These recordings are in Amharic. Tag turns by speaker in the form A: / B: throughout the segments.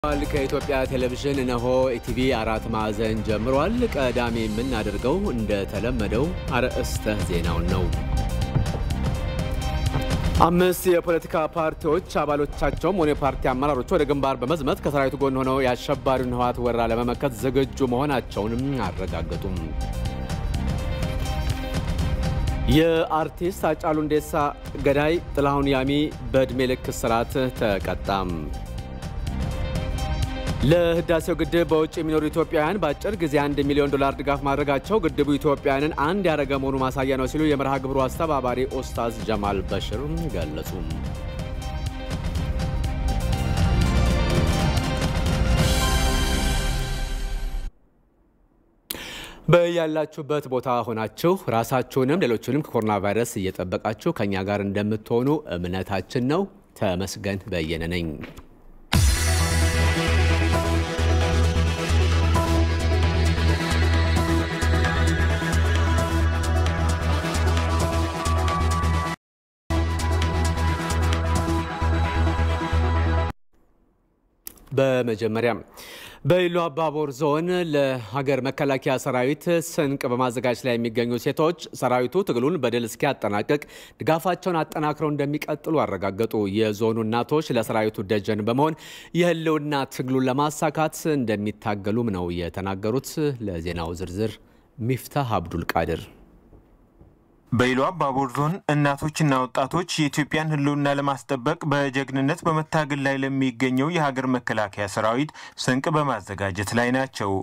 A: ከኢትዮጵያ ቴሌቪዥን እነሆ ኢቲቪ 4 ማዕዘን ጀምሯል። ቀዳሚ የምናደርገው እንደተለመደው አርዕስተ ዜናው ነው። አምስት የፖለቲካ ፓርቲዎች አባሎቻቸው ሆነ ፓርቲ አመራሮች ወደ ግንባር በመዝመት ከሰራዊቱ ጎን ሆነው ያሸባሪውን ህወሓት ወረራ ለመመከት ዝግጁ መሆናቸውን አረጋገጡ። የአርቲስት ሃጫሉ ሁንዴሳ ገዳይ ጥላሁን ያሚ በዕድሜ ልክ እስራት ተቀጣም። ለህዳሴው ግድብ በውጭ የሚኖሩ ኢትዮጵያውያን በአጭር ጊዜ $1 ሚሊዮን ድጋፍ ማድረጋቸው ግድቡ ኢትዮጵያውያንን አንድ ያደረገ መሆኑ ማሳያ ነው ሲሉ የመርሃ ግብሩ አስተባባሪ ኡስታዝ ጀማል በሽር ገለጹ። በያላችሁበት ቦታ ሆናችሁ ራሳችሁንም ሌሎችንም ከኮሮና ቫይረስ እየጠበቃችሁ ከኛ ጋር እንደምትሆኑ እምነታችን ነው። ተመስገን በየነ ነኝ። በመጀመሪያ በኢሉ አባቦር ዞን ለሀገር መከላከያ ሰራዊት ስንቅ በማዘጋጀት ላይ የሚገኙ ሴቶች ሰራዊቱ ትግሉን በድል እስኪያጠናቅቅ ድጋፋቸውን አጠናክረው እንደሚቀጥሉ አረጋገጡ። የዞኑ እናቶች ለሰራዊቱ ደጀን በመሆን የህልውና ትግሉን ለማሳካት እንደሚታገሉም ነው የተናገሩት። ለዜናው ዝርዝር ሚፍታህ አብዱል ቃድር።
B: በኢሉ አባቦር ዞን እናቶችና ወጣቶች የኢትዮጵያን ህልውና ለማስጠበቅ በጀግንነት በመታገል ላይ ለሚገኘው የሀገር መከላከያ ሰራዊት ስንቅ በማዘጋጀት ላይ ናቸው።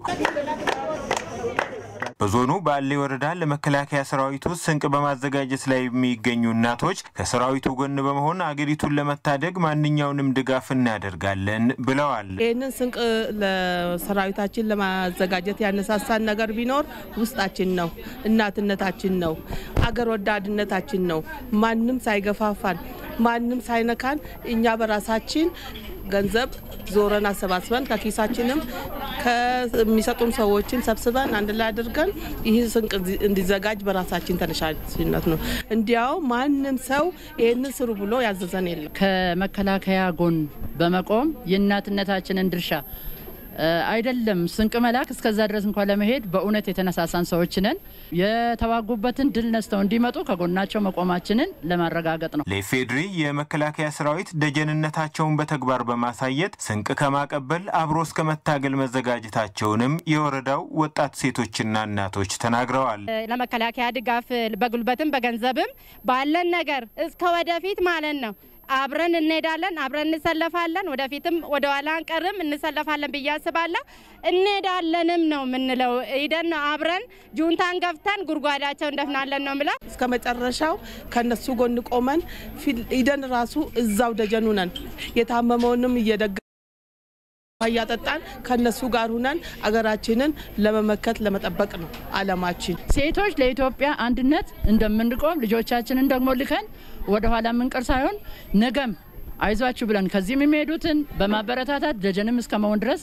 B: በዞኑ ባሌ ወረዳ ለመከላከያ ሰራዊቱ ስንቅ በማዘጋጀት ላይ የሚገኙ እናቶች ከሰራዊቱ ጎን በመሆን አገሪቱን ለመታደግ ማንኛውንም ድጋፍ እናደርጋለን ብለዋል።
C: ይሄንን ስንቅ ለሰራዊታችን ለማዘጋጀት ያነሳሳን ነገር ቢኖር ውስጣችን ነው፣ እናትነታችን ነው፣ አገር ወዳድነታችን ነው። ማንንም ሳይገፋፋን ማንንም ሳይነካን እኛ በራሳችን ገንዘብ ዞረን አሰባስበን ከኪሳችንም ከሚሰጡን ሰዎችን ሰብስበን አንድ ላይ አድርገን ይህ ስንቅ እንዲዘጋጅ በራሳችን ተነሳሽነት ነው። እንዲያው ማንንም ሰው ይሄንን ስሩ ብሎ ያዘዘን የለም።
D: ከመከላከያ ጎን በመቆም የእናትነታችንን ድርሻ አይደለም ስንቅ መላክ እስከዛ ድረስ እንኳን ለመሄድ በእውነት የተነሳሳን ሰዎች ነን። የተዋጉበትን ድል ነስተው እንዲመጡ ከጎናቸው መቆማችንን ለማረጋገጥ ነው።
B: ለፌድሪ የመከላከያ ሰራዊት ደጀንነታቸውን በተግባር በማሳየት ስንቅ ከማቀበል አብሮ እስከ መታገል መዘጋጀታቸውንም የወረዳው ወጣት ሴቶችና እናቶች ተናግረዋል።
E: ለመከላከያ ድጋፍ በጉልበትም በገንዘብም ባለን ነገር እስከ ወደፊት ማለት ነው አብረን እንሄዳለን፣ አብረን እንሰለፋለን፣ ወደፊትም ወደኋላ አንቀርም፣ እንሰለፋለን በያስባለሁ እንሄዳለንም ነው ምንለው። ኢደን አብረን ጁንታን ገፍተን ጉርጓዳቸው እንደፍናለን ነው ምላ
C: እስከ መጨረሻው ከነሱ ጎን ቆመን ኢደን ራሱ እዛው ደጀኑ ነን። የታመመውንም ያጠጣን ከነሱ ጋር ሆነን አገራችንን ለመመከት ለመጠበቅ ነው አለማችን።
D: ሴቶች ለኢትዮጵያ አንድነት እንደምንቆም ልጆቻችንን ደግሞ ልከን ወደ ኋላ ምንቀር ሳይሆን ነገም አይዟችሁ ብለን ከዚህም የሚሄዱትን በማበረታታት ደጀንም እስከመሆን ድረስ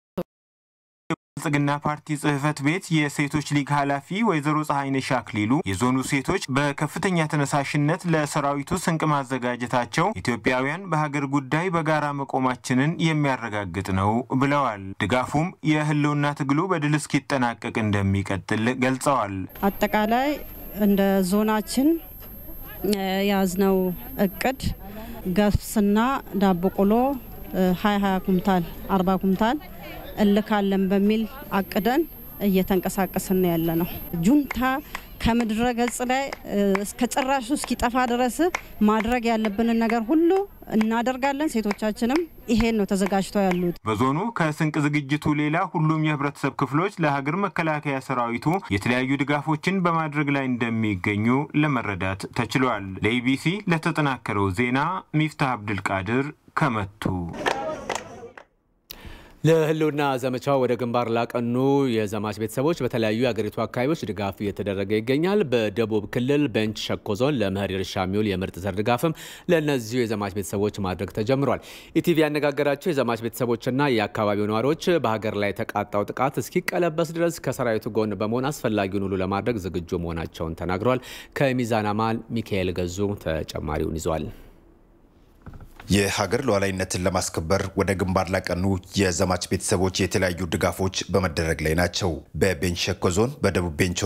B: ጽግና ፓርቲ ጽህፈት ቤት የሴቶች ሊግ ኃላፊ ወይዘሮ ፀሐይነሽ አክሊሉ የዞኑ ሴቶች በከፍተኛ ተነሳሽነት ለሰራዊቱ ስንቅ ማዘጋጀታቸው ኢትዮጵያውያን በሀገር ጉዳይ በጋራ መቆማችንን የሚያረጋግጥ ነው ብለዋል። ድጋፉም የህልውና ትግሉ በድል እስኪጠናቀቅ እንደሚቀጥል ገልጸዋል።
F: አጠቃላይ እንደ ዞናችን ያዝነው እቅድ ገብስና ዳቦ ቆሎ 20 ኩንታል 40 ኩንታል እልካለን በሚል አቅደን እየተንቀሳቀስን ያለነው ጁንታ ከምድረ ገጽ ላይ እስከ ጭራሹ እስኪጠፋ ድረስ ማድረግ ያለብን ነገር ሁሉ እናደርጋለን። ሴቶቻችንም ይሄን ነው ተዘጋጅተው ያሉት።
B: በዞኑ ከስንቅ ዝግጅቱ ሌላ ሁሉም የህብረተሰብ ክፍሎች ለሀገር መከላከያ ሰራዊቱ የተለያዩ ድጋፎችን በማድረግ ላይ እንደሚገኙ ለመረዳት ተችሏል። ለኢቢሲ ለተጠናከረው ዜና ሚፍታህ አብዱል ቃድር ከመቱ።
A: ለህልውና ዘመቻው ወደ ግንባር ላቀኑ የዘማች ቤተሰቦች በተለያዩ የአገሪቱ አካባቢዎች ድጋፍ እየተደረገ ይገኛል። በደቡብ ክልል ቤንች ሸኮ ዞን ለመኸር እርሻ የሚውል የምርጥ ዘር ድጋፍም ለእነዚሁ የዘማች ቤተሰቦች ማድረግ ተጀምሯል። ኢቲቪ ያነጋገራቸው የዘማች ቤተሰቦችና የአካባቢው ነዋሪዎች በሀገር ላይ የተቃጣው ጥቃት እስኪቀለበስ ድረስ ከሰራዊቱ ጎን በመሆን አስፈላጊውን ሁሉ ለማድረግ ዝግጁ መሆናቸውን ተናግረዋል። ከሚዛን አማን ሚካኤል ገዙ ተጨማሪውን ይዟል።
G: የሀገር ሉዓላዊነትን ለማስከበር ወደ ግንባር ላቀኑ የዘማች ቤተሰቦች የተለያዩ ድጋፎች በመደረግ ላይ ናቸው። በቤንች ሸኮ ዞን በደቡብ ቤንች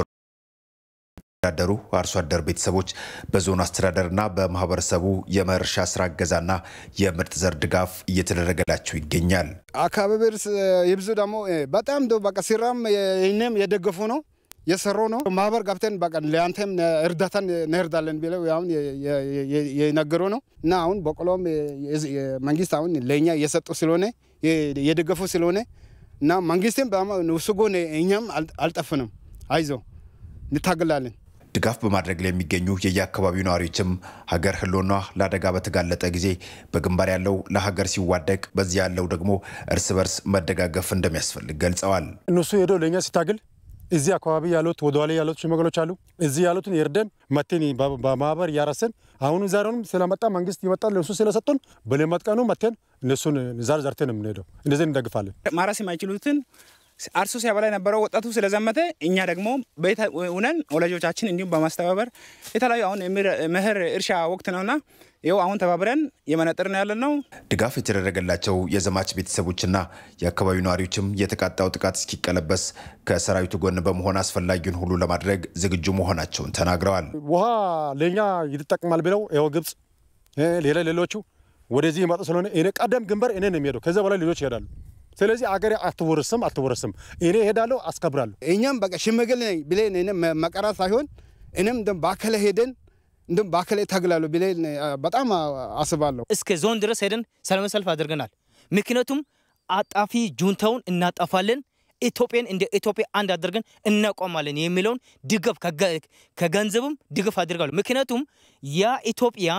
G: ወረዳ አርሶ አደር ቤተሰቦች በዞኑ አስተዳደርና በማህበረሰቡ የመርሻ ስራ ገዛና የምርጥ ዘር ድጋፍ እየተደረገላቸው ይገኛል።
H: አካባቢርስ ይብዙ ደግሞ በጣም በቃ ሲራም ይሄንም የደገፉ ነው የሰሩ ነው ማህበር ጋብተን በቃ ለአንተም እርዳታን ነርዳለን ቢለው ያውን የነገሩ ነው እና አሁን በቆሎም መንግስት አሁን ለኛ እየሰጡ ስለሆነ የደገፉ ስለሆነ እና መንግስትም በሱጎን እኛም አልጠፍንም አይዞ እንታገላለን።
G: ድጋፍ በማድረግ ላይ የሚገኙ የየአካባቢው ነዋሪዎችም ሀገር ህልውና ለአደጋ በተጋለጠ ጊዜ በግንባር ያለው ለሀገር ሲዋደቅ በዚህ ያለው ደግሞ እርስ በርስ መደጋገፍ እንደሚያስፈልግ ገልጸዋል።
I: እነሱ ሄዶ ለኛ ሲታገል እዚህ አካባቢ ያሉት ወደኋላ ያሉት ሽማግሌዎች አሉ እዚህ ያሉትን ይርደን መተን በማህበር ያራሰን አሁን ዛሬውንም ስለመጣ መንግስት ይመጣል ለሱ ስለሰጡን በለማት ቀኑ መተን እነሱን ዛር ዘርተን እንደሄደው እንደዚህ እንደግፋለን።
J: ማራስ የማይችሉትን አርሶ ሲያበላ የነበረው ወጣቱ ስለዘመተ እኛ ደግሞ በእውነን ወላጆቻችን እንዲሁም በማስተባበር የተለያዩ አሁን መኸር እርሻ ወቅት ነውና ይኸው አሁን ተባብረን የመነጥርን ያለነው
G: ድጋፍ የተደረገላቸው የዘማች ቤተሰቦችና የአካባቢው ነዋሪዎችም የተቃጣው ጥቃት እስኪቀለበስ ከሰራዊቱ ጎን በመሆን አስፈላጊውን ሁሉ ለማድረግ ዝግጁ መሆናቸውን ተናግረዋል።
I: ውሃ ለኛ ይተጠቅማል ብለው ይኸው ግብጽ ሌሎቹ ወደዚህ ይመጡ ስለሆነ እኔ ቀደም ግንባር እኔ ነው የሚሄደው ከዛ በኋላ ሌሎች ይሄዳሉ። ስለዚህ አገሬ አትወርስም እኔ ሄዳለሁ አስከብራለሁ።
H: እኛም በቃ ሽመገል ነኝ ብለን እኔ መቀራት ሳይሆን እኔም ባከለ ሄደን ባከለ ታግላሉ ብለን በጣም አስባለሁ።
K: እስከ ዞን ድረስ ሄደን ሰላም ሰልፍ አድርገናል። ምክንያቱም አጣፊ ጁንታውን እናጣፋለን ኢትዮጵያን እንደ ኢትዮጵያ አንድ አድርገን እናቆማለን የሚለውን ድጋፍ ከገንዘብም ድጋፍ አድርጋሉ። ምክንያቱም ያ ኢትዮጵያ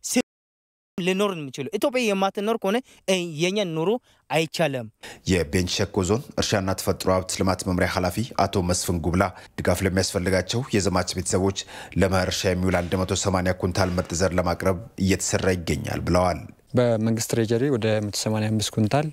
K: ለኖር እንችላለን ኢትዮጵያ የማትኖር ከሆነ የኛ ኑሮ አይቻለም።
G: የቤንች ሸኮ ዞን እርሻና ተፈጥሮ ሀብት ልማት መምሪያ ኃላፊ አቶ መስፍን ጉብላ ድጋፍ ለሚያስፈልጋቸው የዘማች ቤተሰቦች ለመኸር እርሻ የሚውል 180 ኩንታል ምርጥ ዘር ለማቅረብ እየተሰራ ይገኛል ብለዋል።
L: በመንግስት ትሬጀሪ ወደ 185 ኩንታል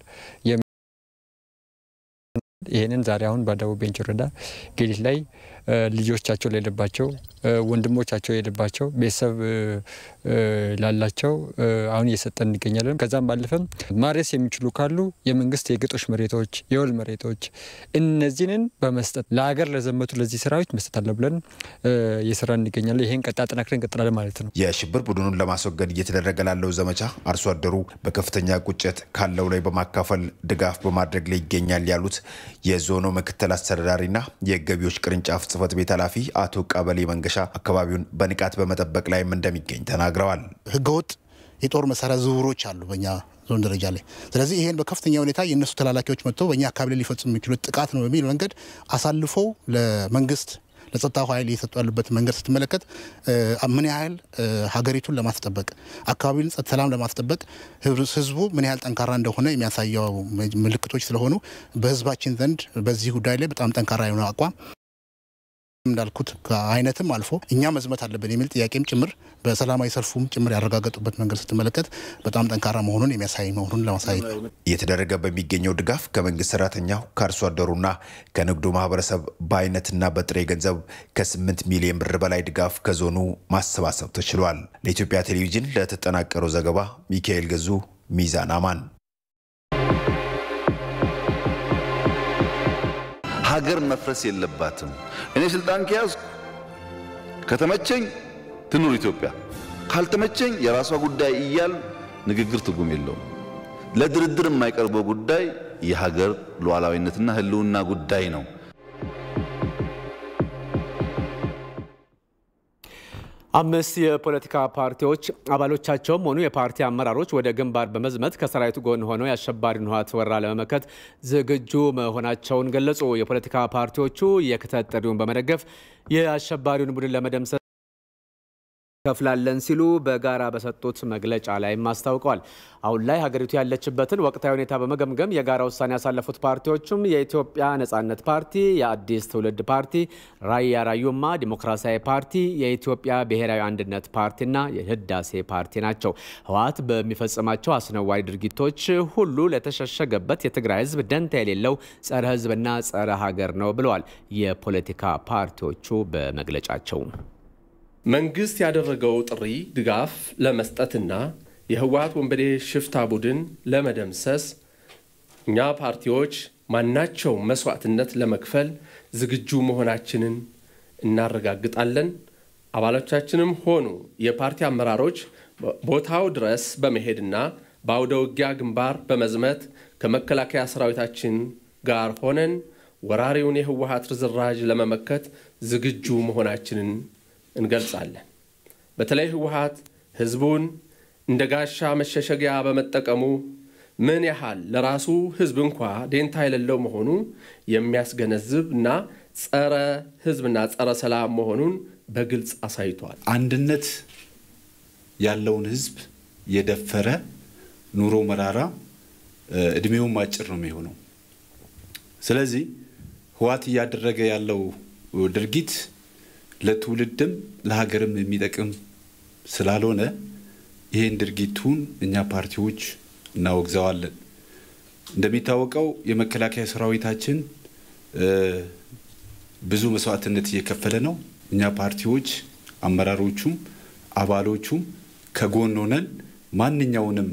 L: ይሄንን ዛሬ አሁን በደቡብ ቤንች ወረዳ ጌሊት ላይ ልጆቻቸው ለለባቸው ወንድሞቻቸው የለባቸው ቤተሰብ ላላቸው አሁን እየሰጠን እንገኛለን። ከዛም ባለፈም ማረስ የሚችሉ ካሉ የመንግስት የግጦሽ መሬቶች የወል መሬቶች እነዚህን በመስጠት ለሀገር ለዘመቱ ለዚህ ሰራዊት መስጠት አለብለን እየሰራን እንገኛለን። ይሄን ቀጣጥናክረን እንቀጥላለን ማለት ነው።
G: የሽብር ቡድኑን ለማስወገድ እየተደረገ ላለው ዘመቻ አርሶ አደሩ በከፍተኛ ቁጭት ካለው ላይ በማካፈል ድጋፍ በማድረግ ላይ ይገኛል ያሉት የዞኑ ምክትል አስተዳዳሪና የገቢዎች ቅርንጫፍ ጽፈት ቤት ኃላፊ አቶ ቀበሌ መንገሻ አካባቢውን በንቃት በመጠበቅ ላይ እንደሚገኝ ተናግረዋል።
M: ህገወጥ የጦር መሳሪያ ዝውውሮች አሉ በእኛ ዞን ደረጃ ላይ። ስለዚህ ይሄን በከፍተኛ ሁኔታ የነሱ ተላላኪዎች መጥተው በእኛ አካባቢ ላይ ሊፈጽሙ የሚችሉት ጥቃት ነው በሚል መንገድ አሳልፈው ለመንግስት ለጸጥታው ኃይል እየሰጡ ያሉበት መንገድ ስትመለከት ምን ያህል ሀገሪቱን ለማስጠበቅ አካባቢውን ሰላም ለማስጠበቅ ህዝቡ ምን ያህል ጠንካራ እንደሆነ የሚያሳየው ምልክቶች ስለሆኑ በህዝባችን ዘንድ በዚህ ጉዳይ ላይ በጣም ጠንካራ የሆነ አቋም እንዳልኩት ከአይነትም አልፎ እኛ መዝመት አለብን የሚል ጥያቄም ጭምር በሰላማዊ ሰልፉም ጭምር ያረጋገጡበት መንገድ ስትመለከት በጣም ጠንካራ መሆኑን የሚያሳይ መሆኑን ለማሳየት
G: እየተደረገ በሚገኘው ድጋፍ ከመንግስት ሰራተኛው ከአርሶ አደሩና ከንግዱ ማህበረሰብ በአይነትና በጥሬ ገንዘብ ከ8 ሚሊዮን ብር በላይ ድጋፍ ከዞኑ ማሰባሰብ ተችሏል። ለኢትዮጵያ ቴሌቪዥን ለተጠናቀረው ዘገባ ሚካኤል ገዙ ሚዛን አማን።
N: ሀገር መፍረስ የለባትም። እኔ ስልጣን ከያዝኩ ከተመቸኝ ትኑር ኢትዮጵያ ካልተመቸኝ የራሷ ጉዳይ እያል ንግግር ትርጉም የለውም። ለድርድር የማይቀርበው ጉዳይ የሀገር ሉዓላዊነትና ህልውና ጉዳይ ነው።
A: አምስት የፖለቲካ ፓርቲዎች አባሎቻቸውም ሆኑ የፓርቲ አመራሮች ወደ ግንባር በመዝመት ከሰራዊቱ ጎን ሆነው የአሸባሪውን ህወሓት ወረራ ለመመከት ዝግጁ መሆናቸውን ገለጹ። የፖለቲካ ፓርቲዎቹ የክተት ጥሪውን በመደገፍ የአሸባሪውን ቡድን ለመደምሰስ ከፍላለን ሲሉ በጋራ በሰጡት መግለጫ ላይ ማስታውቀዋል። አሁን ላይ ሀገሪቱ ያለችበትን ወቅታዊ ሁኔታ በመገምገም የጋራ ውሳኔ ያሳለፉት ፓርቲዎችም የኢትዮጵያ ነጻነት ፓርቲ፣ የአዲስ ትውልድ ፓርቲ፣ ራያ ራዩማ ዲሞክራሲያዊ ፓርቲ፣ የኢትዮጵያ ብሔራዊ አንድነት ፓርቲና የህዳሴ ፓርቲ ናቸው። ህወሓት በሚፈጽማቸው አስነዋሪ ድርጊቶች ሁሉ ለተሸሸገበት የትግራይ ህዝብ ደንታ የሌለው ጸረ ህዝብና ጸረ ሀገር ነው ብለዋል የፖለቲካ ፓርቲዎቹ በመግለጫቸው።
O: መንግስት ያደረገው ጥሪ ድጋፍ ለመስጠትና የህወሓት ወንበዴ ሽፍታ ቡድን ለመደምሰስ እኛ ፓርቲዎች ማናቸው መስዋዕትነት ለመክፈል ዝግጁ መሆናችንን እናረጋግጣለን። አባሎቻችንም ሆኑ የፓርቲ አመራሮች ቦታው ድረስ በመሄድና በአውደ ውጊያ ግንባር በመዝመት ከመከላከያ ሰራዊታችን ጋር ሆነን ወራሪውን የህወሓት ርዝራዥ ለመመከት ዝግጁ መሆናችንን እንገልጻለን። በተለይ ህወሓት ህዝቡን እንደ ጋሻ መሸሸጊያ በመጠቀሙ ምን ያህል ለራሱ ህዝብ እንኳ ደንታ የሌለው መሆኑ የሚያስገነዝብና ጸረ ህዝብና ጸረ ሰላም መሆኑን በግልጽ አሳይቷል።
P: አንድነት ያለውን ህዝብ የደፈረ ኑሮ መራራ እድሜው ማጭር ነው የሚሆነው። ስለዚህ ህወሓት ያደረገ ያለው ድርጊት ለትውልድም ለሀገርም የሚጠቅም ስላልሆነ ይሄን ድርጊቱን እኛ ፓርቲዎች እናወግዘዋለን። እንደሚታወቀው የመከላከያ ሰራዊታችን ብዙ መስዋዕትነት እየከፈለ ነው። እኛ ፓርቲዎች አመራሮቹም አባሎቹም ከጎን ሆነን ማንኛውንም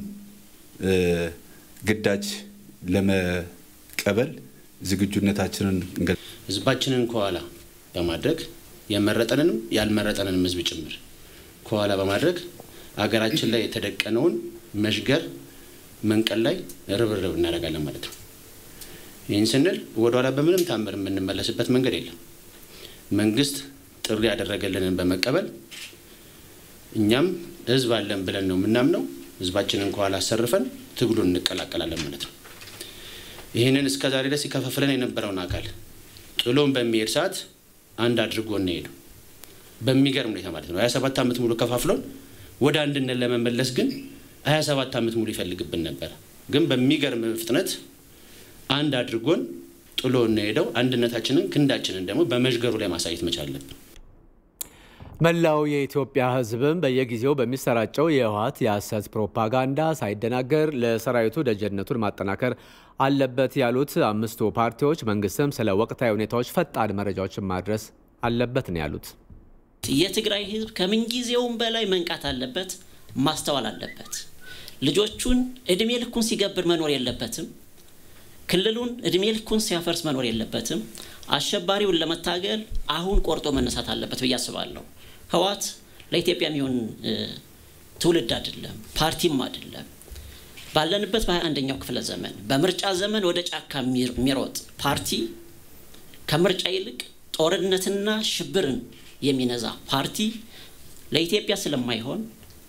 P: ግዳጅ ለመቀበል ዝግጁነታችንን
Q: ህዝባችንን ከኋላ በማድረግ የመረጠንንም ያልመረጠንንም ህዝብ ጭምር ከኋላ በማድረግ አገራችን ላይ የተደቀነውን መሽገር መንቀል ላይ ርብርብ እናደርጋለን ማለት ነው። ይህን ስንል ወደኋላ በምንም ታምር የምንመለስበት መንገድ የለም። መንግስት ጥሪ ያደረገልንን በመቀበል እኛም ህዝብ አለን ብለን ነው የምናምነው። ህዝባችንን ከኋላ አሰርፈን ትግሉን እንቀላቀላለን ማለት ነው። ይህንን እስከዛሬ ድረስ ይከፋፍለን የነበረውን አካል ጥሎን በሚሄድ ሰዓት አንድ አድርጎ ነው በሚገርም ሁኔታ ማለት ነው። 27 ዓመት ሙሉ ከፋፍሎን ወደ አንድነት ለመመለስ ግን 27 ዓመት ሙሉ ይፈልግብን ነበር። ግን በሚገርም ፍጥነት አንድ አድርጎን ጥሎ ነው አንድነታችንን ክንዳችንን ደግሞ በመሽገሩ ላይ ማሳየት መቻል አለብን።
A: መላው የኢትዮጵያ ህዝብም በየጊዜው በሚሰራጨው የህወሓት የሐሰት ፕሮፓጋንዳ ሳይደናገር ለሰራዊቱ ደጀነቱን ማጠናከር አለበት ያሉት አምስቱ ፓርቲዎች መንግስትም ስለ ወቅታዊ ሁኔታዎች ፈጣን መረጃዎችን ማድረስ አለበት ነው ያሉት።
R: የትግራይ ህዝብ ከምንጊዜውም በላይ መንቃት አለበት፣ ማስተዋል አለበት። ልጆቹን እድሜ ልኩን ሲገብር መኖር የለበትም። ክልሉን እድሜ ልኩን ሲያፈርስ መኖር የለበትም። አሸባሪውን ለመታገል አሁን ቆርጦ መነሳት አለበት ብዬ አስባለሁ። ህወሓት ለኢትዮጵያ የሚሆን ትውልድ አይደለም፣ ፓርቲም አይደለም። ባለንበት በ21ኛው ክፍለ ዘመን በምርጫ ዘመን ወደ ጫካ የሚሮጥ ፓርቲ ከምርጫ ይልቅ ጦርነትና ሽብርን የሚነዛ ፓርቲ ለኢትዮጵያ ስለማይሆን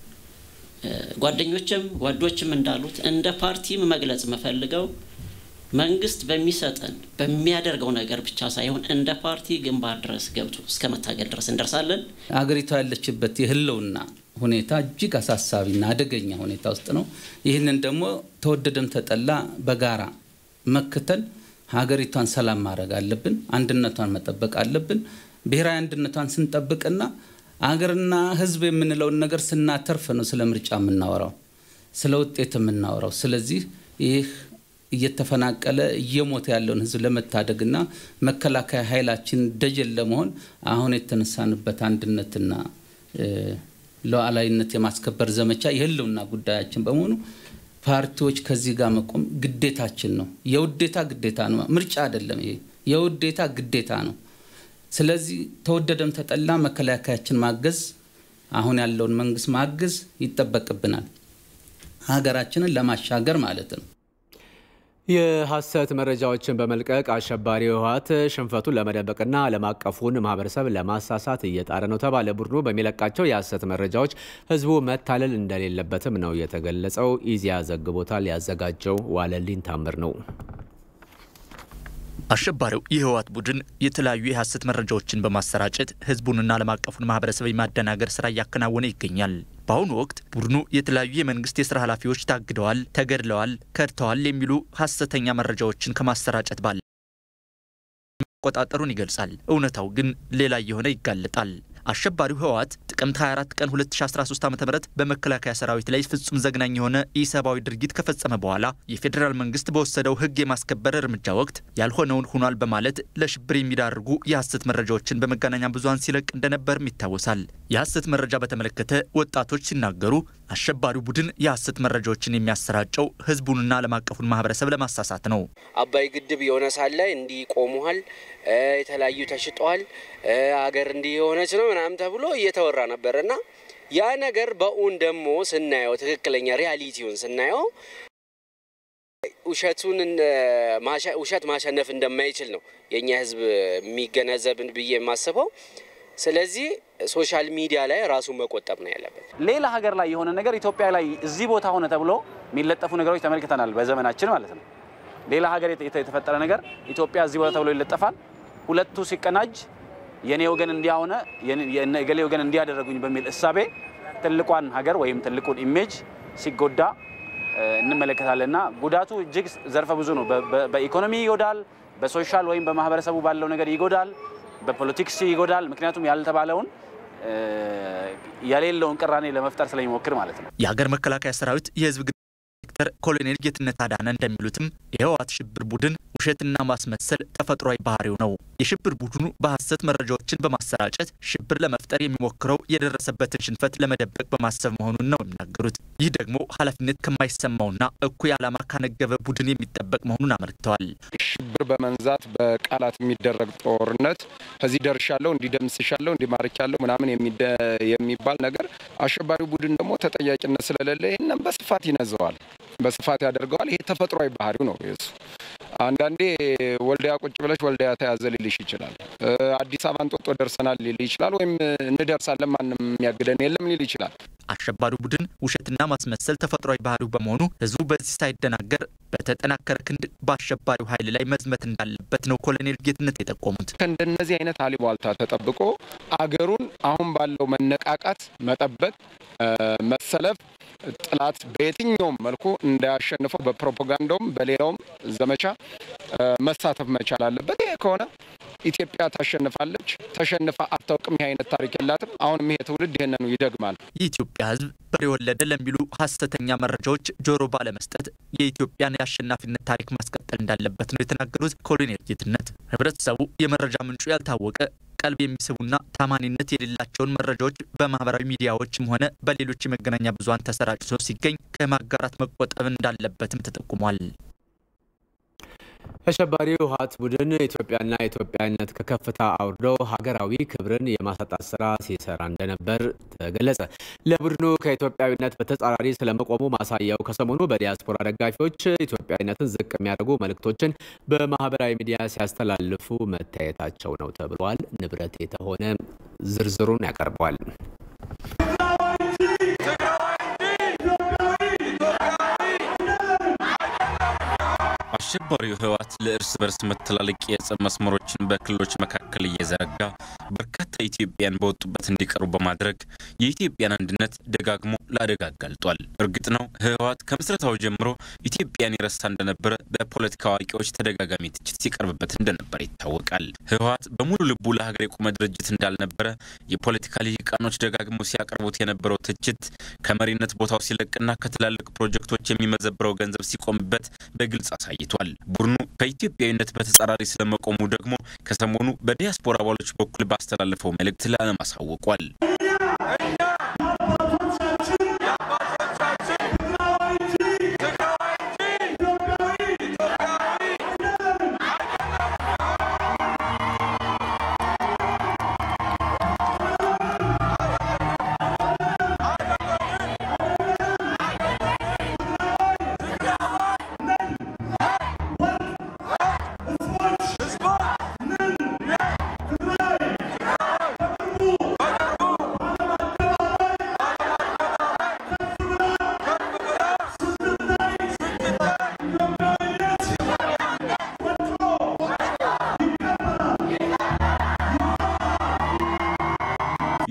R: ጓዶችም እንዳሉት እንደ ፓርቲም መግለጽ መፈልገው መንግስት በሚሰጠን በሚያደርገው ነገር ብቻ ሳይሆን እንደ ፓርቲ ግንባር ድረስ ገብቶ እስከ መታገል ድረስ እንደርሳለን።
S: አገሪቷ ያለችበት የህልውና ሁኔታ እጅግ አሳሳቢና አደገኛ ሁኔታ ውስጥ ነው። ይህንን ደግሞ ተወደደም ተጠላ በጋራ መከተል ሀገሪቷን ሰላም ማድረግ አለብን፣ አንድነቷን መጠበቅ አለብን። ብሔራዊ አንድነቷን ስንጠብቅና አገርና ህዝብ የምንለው ነገር ስናተርፍ ነው ስለ ምርጫ የምናወራው፣ ስለ ውጤት የምናወራው። ስለዚህ ይህ እየተፈናቀለ እየሞተ ያለውን ህዝብ ለመታደግና መከላከያ ኃይላችን ደጀን ለመሆን አሁን የተነሳንበት አንድነትና ሉዓላዊነት የማስከበር ዘመቻ የህልውና ጉዳያችን በመሆኑ ፓርቲዎች ከዚህ ጋር መቆም ግዴታችን ነው። የውዴታ ግዴታ ነው፣ ምርጫ አይደለም። ይሄ የውዴታ ግዴታ ነው። ስለዚህ ተወደደም ተጠላ መከላከያችን ማገዝ፣ አሁን ያለውን መንግስት ማገዝ ይጠበቅብናል፣ ሀገራችንን ለማሻገር ማለት ነው።
A: የሐሰት መረጃዎችን በመልቀቅ አሸባሪ ህወሓት ሽንፈቱን ለመደበቅና ዓለም አቀፉን ማህበረሰብ ለማሳሳት እየጣረ ነው ተባለ። ቡድኑ በሚለቃቸው የሐሰት መረጃዎች ህዝቡ መታለል እንደሌለበትም ነው የተገለጸው። ኢዜአ ዘግቦታል። ያዘጋጀው ዋለልኝ ታምር ነው።
T: አሸባሪው የህወሓት ቡድን የተለያዩ የሐሰት መረጃዎችን በማሰራጨት ህዝቡንና ዓለም አቀፉን ማህበረሰብ የማደናገር ስራ እያከናወነ ይገኛል። በአሁኑ ወቅት ቡድኑ የተለያዩ የመንግስት የስራ ኃላፊዎች ታግደዋል፣ ተገድለዋል፣ ከድተዋል የሚሉ ሐሰተኛ መረጃዎችን ከማሰራጨት ባለ መቆጣጠሩን ይገልጻል። እውነታው ግን ሌላ የሆነ ይጋለጣል። አሸባሪው ህወሓት ጥቅምት 24 ቀን 2013 ዓ.ም በመከላከያ ሰራዊት ላይ ፍጹም ዘግናኝ የሆነ ኢሰብአዊ ድርጊት ከፈጸመ በኋላ የፌዴራል መንግስት በወሰደው ህግ የማስከበር እርምጃ ወቅት ያልሆነውን ሆኗል በማለት ለሽብር የሚዳርጉ የሐሰት መረጃዎችን በመገናኛ ብዙሃን ሲለቅ እንደነበርም ይታወሳል። የሐሰት መረጃ በተመለከተ ወጣቶች ሲናገሩ አሸባሪው ቡድን የሐሰት መረጃዎችን የሚያሰራጨው ህዝቡንና ዓለም አቀፉን ማህበረሰብ ለማሳሳት ነው።
U: አባይ ግድብ የሆነ ሳለ እንዲቆሙሃል የተለያዩ ተሽጧል አገር እንዲሆነች ነው ምናምን ተብሎ እየተወራ ነበርና ያ ነገር በእውን ደሞ ስናየው ትክክለኛ ሪያሊቲውን ስናየው ውሸት ማሸነፍ እንደማይችል ነው የኛ ህዝብ የሚገነዘብን ብዬ ማስበው። ስለዚህ ሶሻል ሚዲያ ላይ ራሱ መቆጠብ ነው ያለበት።
V: ሌላ ሀገር ላይ የሆነ ነገር ኢትዮጵያ ላይ እዚህ ቦታ ሆነ ተብሎ የሚለጠፉ ነገሮች ተመልክተናል በዘመናችን ማለት ነው። ሌላ ሀገር የተፈጠረ ነገር ኢትዮጵያ እዚህ ቦታ ተብሎ ይለጠፋል። ሁለቱ ሲቀናጅ የኔ ወገን እንዲያሆነ የገሌ ወገን እንዲያደርጉኝ በሚል እሳቤ ትልቋን ሀገር ወይም ትልቁን ኢሜጅ ሲጎዳ እንመለከታለንና ጉዳቱ እጅግ ዘርፈ ብዙ ነው። በኢኮኖሚ ይጎዳል፣ በሶሻል ወይም በማህበረሰቡ ባለው ነገር ይጎዳል፣ በፖለቲክስ ይጎዳል። ምክንያቱም ያልተባለውን ያሌለውን ቅራኔ ለመፍጠር ስለሚሞክር ማለት ነው።
T: የሀገር መከላከያ ሰራዊት የህዝብ ዳይሬክተር ኮሎኔል ጌትነት አዳነ እንደሚሉትም የህወሓት ሽብር ቡድን ውሸትና ማስመሰል ተፈጥሯዊ ባህሪው ነው። የሽብር ቡድኑ በሐሰት መረጃዎችን በማሰራጨት ሽብር ለመፍጠር የሚሞክረው የደረሰበትን ሽንፈት ለመደበቅ በማሰብ መሆኑን ነው የሚናገሩት። ይህ ደግሞ ኃላፊነት ከማይሰማውና እኩይ ዓላማ ካነገበ ቡድን የሚጠበቅ መሆኑን አመልክተዋል።
W: ሽብር በመንዛት በቃላት የሚደረግ ጦርነት ከዚህ ደርሻለሁ እንዲደምስሻለሁ እንዲማርካለሁ ምናምን የሚባል ነገር አሸባሪው ቡድን ደግሞ ተጠያቂነት ስለሌለ ይሄንን በስፋት ይነዘዋል፣ በስፋት ያደርገዋል። ይሄ ተፈጥሯዊ ባህሪው ነው። አንዳንዴ ወልዲያ ቁጭ ብለሽ ወልዲያ ተያዘ ሊልሽ ይችላል። አዲስ አበባ እንጦጦ ደርሰናል ሊል ይችላል። ወይም እንደርሳለን ማንም የሚያግደን የለም ሊል ይችላል።
T: አሸባሪው ቡድን ውሸትና ማስመሰል ተፈጥሯዊ ባህሪው በመሆኑ ህዝቡ በዚህ ሳይደናገር በተጠናከረ ክንድ በአሸባሪው ኃይል ላይ መዝመት እንዳለበት ነው ኮሎኔል ጌትነት የጠቆሙት።
W: ከእንደነዚህ አይነት አሉባልታ ተጠብቆ አገሩን አሁን ባለው መነቃቃት መጠበቅ መሰለፍ ጥላት በየትኛውም መልኩ እንዳያሸንፈው በፕሮፓጋንዳውም በሌላውም ዘመቻ መሳተፍ መቻል አለበት። ይሄ ከሆነ ኢትዮጵያ ታሸንፋለች። ተሸንፋ አታውቅም። ይሄ አይነት ታሪክ የላትም። አሁንም ይሄ ትውልድ ይሄንን ይደግማል።
T: የኢትዮጵያ ህዝብ በሬ ወለደ ለሚሉ ሐሰተኛ መረጃዎች ጆሮ ባለመስጠት የኢትዮጵያን የአሸናፊነት ታሪክ ማስቀጠል እንዳለበት ነው የተናገሩት ኮሎኔል ጌትነት። ህብረተሰቡ የመረጃ ምንጩ ያልታወቀ ቀልብ የሚስቡና ታማኒነት የሌላቸውን መረጃዎች በማህበራዊ ሚዲያዎችም ሆነ በሌሎች የመገናኛ ብዙሃን ተሰራጭቶ ሲገኝ ከማጋራት መቆጠብ እንዳለበትም ተጠቁሟል።
A: አሸባሪው ህወሓት ቡድን ኢትዮጵያና ኢትዮጵያዊነት ከከፍታ አውርዶ ሀገራዊ ክብርን የማሳጣት ስራ ሲሰራ እንደነበር ተገለጸ። ለቡድኑ ከኢትዮጵያዊነት በተጻራሪ ስለመቆሙ ማሳያው ከሰሞኑ በዲያስፖራ ደጋፊዎች ኢትዮጵያዊነትን ዝቅ የሚያደርጉ መልእክቶችን በማህበራዊ ሚዲያ ሲያስተላልፉ መታየታቸው ነው ተብሏል። ንብረት የተሆነ ዝርዝሩን ያቀርበዋል።
X: አሸባሪው ህወሓት ለእርስ በርስ መተላለቅ የጸብ መስመሮችን በክልሎች መካከል እየዘረጋ በርካታ ኢትዮጵያን በወጡበት እንዲቀሩ በማድረግ የኢትዮጵያን አንድነት ደጋግሞ ለአደጋ አጋልጧል። እርግጥ ነው ህወሓት ከምስረታው ጀምሮ ኢትዮጵያን ይረሳ እንደነበረ በፖለቲካ አዋቂዎች ተደጋጋሚ ትችት ሲቀርብበት እንደነበር ይታወቃል። ህወሓት በሙሉ ልቡ ለሀገር የቆመ ድርጅት እንዳልነበረ የፖለቲካ ልሂቃኖች ደጋግሞ ሲያቀርቡት የነበረው ትችት ከመሪነት ቦታው ሲለቅና ከትላልቅ ፕሮጀክቶች የሚመዘብረው ገንዘብ ሲቆምበት በግልጽ አሳይቷል። ቡድኑ ከኢትዮጵያዊነት በተጻራሪ ስለመቆሙ ደግሞ ከሰሞኑ በዲያስፖራ አባሎች በኩል ባስተላለፈው መልእክት ለዓለም አሳውቋል።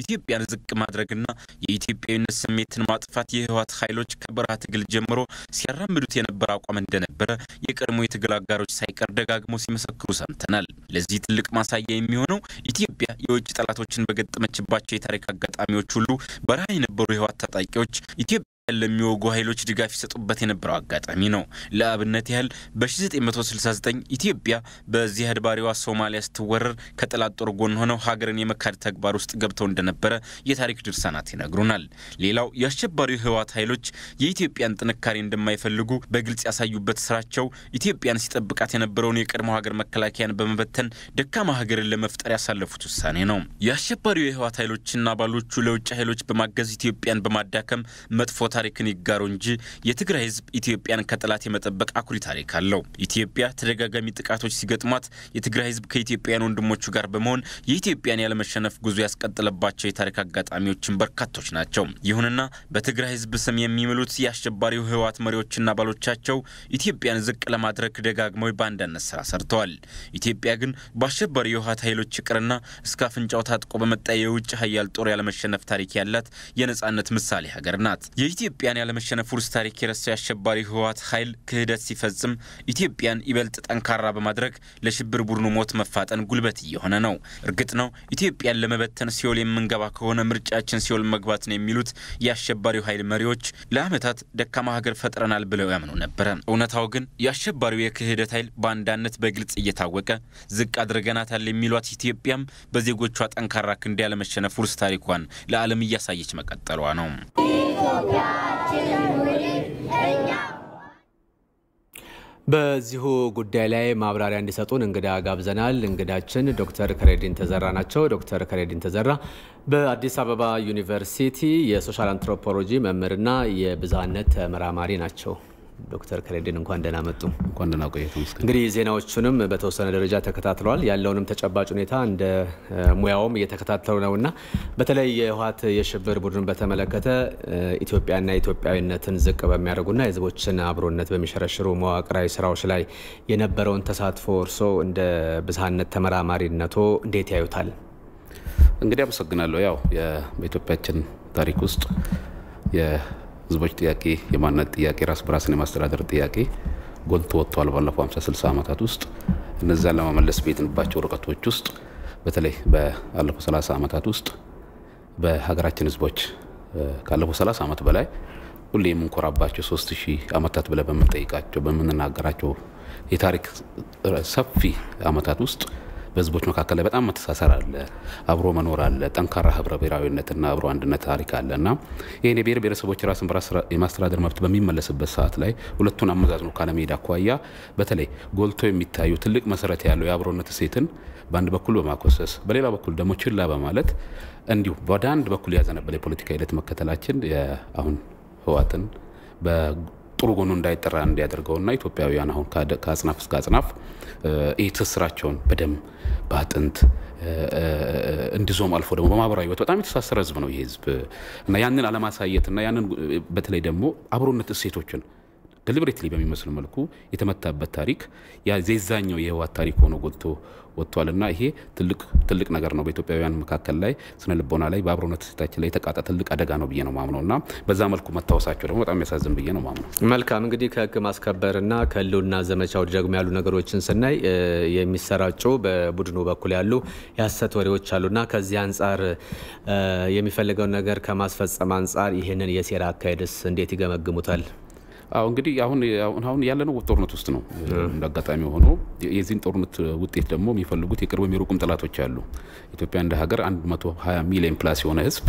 X: ኢትዮጵያን ዝቅ ማድረግና የኢትዮጵያዊነት ስሜትን ማጥፋት የህወሓት ኃይሎች ከበረሃ ትግል ጀምሮ ሲያራምዱት የነበረ አቋም እንደነበረ የቀድሞ የትግል አጋሮች ሳይቀር ደጋግሞ ሲመሰክሩ ሰምተናል። ለዚህ ትልቅ ማሳያ የሚሆነው ኢትዮጵያ የውጭ ጠላቶችን በገጠመችባቸው የታሪክ አጋጣሚዎች ሁሉ በረሃ የነበሩ የህወሓት ታጣቂዎች ኢትዮጵያ ለሚወጉ ኃይሎች ድጋፍ ይሰጡበት የነበረው አጋጣሚ ነው። ለአብነት ያህል በ1969 ኢትዮጵያ በዚህ አድባሪዋ ሶማሊያ ስትወረር ከጠላት ጦር ጎን ሆነው ሀገርን የመካድ ተግባር ውስጥ ገብተው እንደነበረ የታሪክ ድርሳናት ይነግሩናል። ሌላው የአሸባሪው ህወሓት ኃይሎች የኢትዮጵያን ጥንካሬ እንደማይፈልጉ በግልጽ ያሳዩበት ስራቸው ኢትዮጵያን ሲጠብቃት የነበረውን የቀድሞ ሀገር መከላከያን በመበተን ደካማ ሀገርን ለመፍጠር ያሳለፉት ውሳኔ ነው። የአሸባሪው የህወሓት ኃይሎችና አባሎቹ ለውጭ ኃይሎች በማገዝ ኢትዮጵያን በማዳከም መጥፎ ታሪክን ይጋሩ እንጂ የትግራይ ህዝብ ኢትዮጵያን ከጠላት የመጠበቅ አኩሪ ታሪክ አለው። ኢትዮጵያ ተደጋጋሚ ጥቃቶች ሲገጥሟት የትግራይ ህዝብ ከኢትዮጵያውያን ወንድሞቹ ጋር በመሆን የኢትዮጵያን ያለመሸነፍ ጉዞ ያስቀጥለባቸው የታሪክ አጋጣሚዎችን በርካቶች ናቸው። ይሁንና በትግራይ ህዝብ ስም የሚምሉት የአሸባሪው ህወሓት መሪዎችና አባሎቻቸው ኢትዮጵያን ዝቅ ለማድረግ ደጋግመው ባንዳነት ስራ ሰርተዋል። ኢትዮጵያ ግን በአሸባሪው የህወሓት ኃይሎች ይቅርና እስከ አፍንጫው ታጥቆ በመጣ የውጭ ኃያል ጦር ያለመሸነፍ ታሪክ ያላት የነጻነት ምሳሌ ሀገር ናት። ኢትዮጵያን ያለመሸነፍ ውርስ ታሪክ የረሳው የአሸባሪ ህወሓት ኃይል ክህደት ሲፈጽም ኢትዮጵያን ይበልጥ ጠንካራ በማድረግ ለሽብር ቡድኑ ሞት መፋጠን ጉልበት እየሆነ ነው። እርግጥ ነው ኢትዮጵያን ለመበተን ሲኦል የምንገባ ከሆነ ምርጫችን ሲኦል መግባት ነው የሚሉት የአሸባሪው ኃይል መሪዎች ለዓመታት ደካማ ሀገር ፈጥረናል ብለው ያምኑ ነበር። እውነታው ግን የአሸባሪው የክህደት ኃይል ባንዳነት በግልጽ እየታወቀ ዝቅ አድርገናታል የሚሏት ኢትዮጵያም በዜጎቿ ጠንካራ ክንድ ያለመሸነፍ ውርስ ታሪኳን ለዓለም እያሳየች መቀጠሏ ነው።
A: በዚሁ ጉዳይ ላይ ማብራሪያ እንዲሰጡን እንግዳ ጋብዘናል። እንግዳችን ዶክተር ከሬዲን ተዘራ ናቸው። ዶክተር ከሬዲን ተዘራ በአዲስ አበባ ዩኒቨርሲቲ የሶሻል አንትሮፖሎጂ መምህርና የብዝሃነት ተመራማሪ ናቸው። ዶክተር ከሬዲን እንኳን ደህና መጡ።
C: እንኳን ደህና ቆያችሁ።
A: እንግዲህ ዜናዎቹንም በተወሰነ ደረጃ ተከታትለዋል። ያለውንም ተጨባጭ ሁኔታ እንደ ሙያውም እየተከታተሉ ነውና በተለይ የህወሓት የሽብር ቡድን በተመለከተ ኢትዮጵያና ኢትዮጵያዊነትን ዝቅ በሚያደርጉና የህዝቦችን አብሮነት በሚሸረሽሩ መዋቅራዊ ስራዎች ላይ የነበረውን ተሳትፎ እርሶ እንደ ብዝሃነት ተመራማሪነቶ እንዴት ያዩታል?
C: እንግዲህ አመሰግናለሁ። ያው በኢትዮጵያችን ታሪክ ውስጥ ህዝቦች ጥያቄ የማንነት ጥያቄ ራስ በራስን የማስተዳደር ጥያቄ ጎልቶ ወጥቷል። ባለፈው 50-60 ዓመታት ውስጥ እነዛን ለመመለስ በየትንባቸው ርቀቶች ውስጥ በተለይ ባለፈው 30 ዓመታት ውስጥ በሀገራችን ህዝቦች ካለፈው 30 ዓመት በላይ ሁሌ የምንኮራባቸው 3000 ዓመታት ብለን በምንጠይቃቸው በምንናገራቸው የታሪክ ሰፊ ዓመታት ውስጥ በህዝቦች መካከል ላይ በጣም መተሳሰር አለ፣ አብሮ መኖር አለ፣ ጠንካራ ህብረ ብሔራዊነትና አብሮ አንድነት ታሪክ አለና ይሄን የብሔር ብሔረሰቦች ራስን በራስ የማስተዳደር መብት በሚመለስበት ሰዓት ላይ ሁለቱን አመዛዝኖ ካለመሄድ አኳያ በተለይ ጎልቶ የሚታዩ ትልቅ መሰረት ያለው የአብሮነት እሴትን በአንድ በኩል በማኮሰስ በሌላ በኩል ደግሞ ችላ በማለት እንዲሁ ወደ አንድ በኩል ያዘነበለ የፖለቲካ ሂደት መከተላችን አሁን ህወሓትን ጥሩ ጎኑ እንዳይጠራ እንዲያደርገውና ኢትዮጵያውያን አሁን ከአጽናፍ እስከ አጽናፍ ትስስራቸውን በደም በአጥንት እንዲዞም አልፎ ደግሞ በማህበራዊ ህይወት በጣም የተሳሰረ ህዝብ ነው ይህ ህዝብ እና ያንን አለማሳየትና ያንን በተለይ ደግሞ አብሮነት እሴቶችን deliberately በሚመስል መልኩ የተመታበት ታሪክ የዛኛው የህወሓት ታሪክ ሆኖ ጎልቶ ወጥቷልና ይሄ ትልቅ ነገር ነው። በኢትዮጵያውያን መካከል ላይ ስነ ልቦና ላይ በአብሮነት እሴታችን ላይ የተቃጣ ትልቅ አደጋ ነው ብዬ ነው ማምነውና በዛ መልኩ መታወሳቸው ደግሞ በጣም ያሳዝን ብዬ ነው ማምነው።
A: መልካም እንግዲህ ከህግ ማስከበርና ከህልውና ዘመቻው ደግሞ ያሉ ነገሮችን ስናይ የሚሰራጩ በቡድኑ በኩል ያሉ የሐሰት ወሬዎች አሉና ከዚህ አንፃር የሚፈልገው ነገር ከማስፈጸም አንፃር ይሄንን የሴራ አካሄድስ እንዴት ይገመግሙታል?
C: እንግዲህ አሁን ያለነው ጦርነት ውስጥ ነው። እንደአጋጣሚ ሆኖ የዚህን ጦርነት ውጤት ደግሞ የሚፈልጉት የቅርብም የሩቅም ጠላቶች አሉ። ኢትዮጵያ እንደ ሀገር 120 ሚሊዮን ፕላስ የሆነ ህዝብ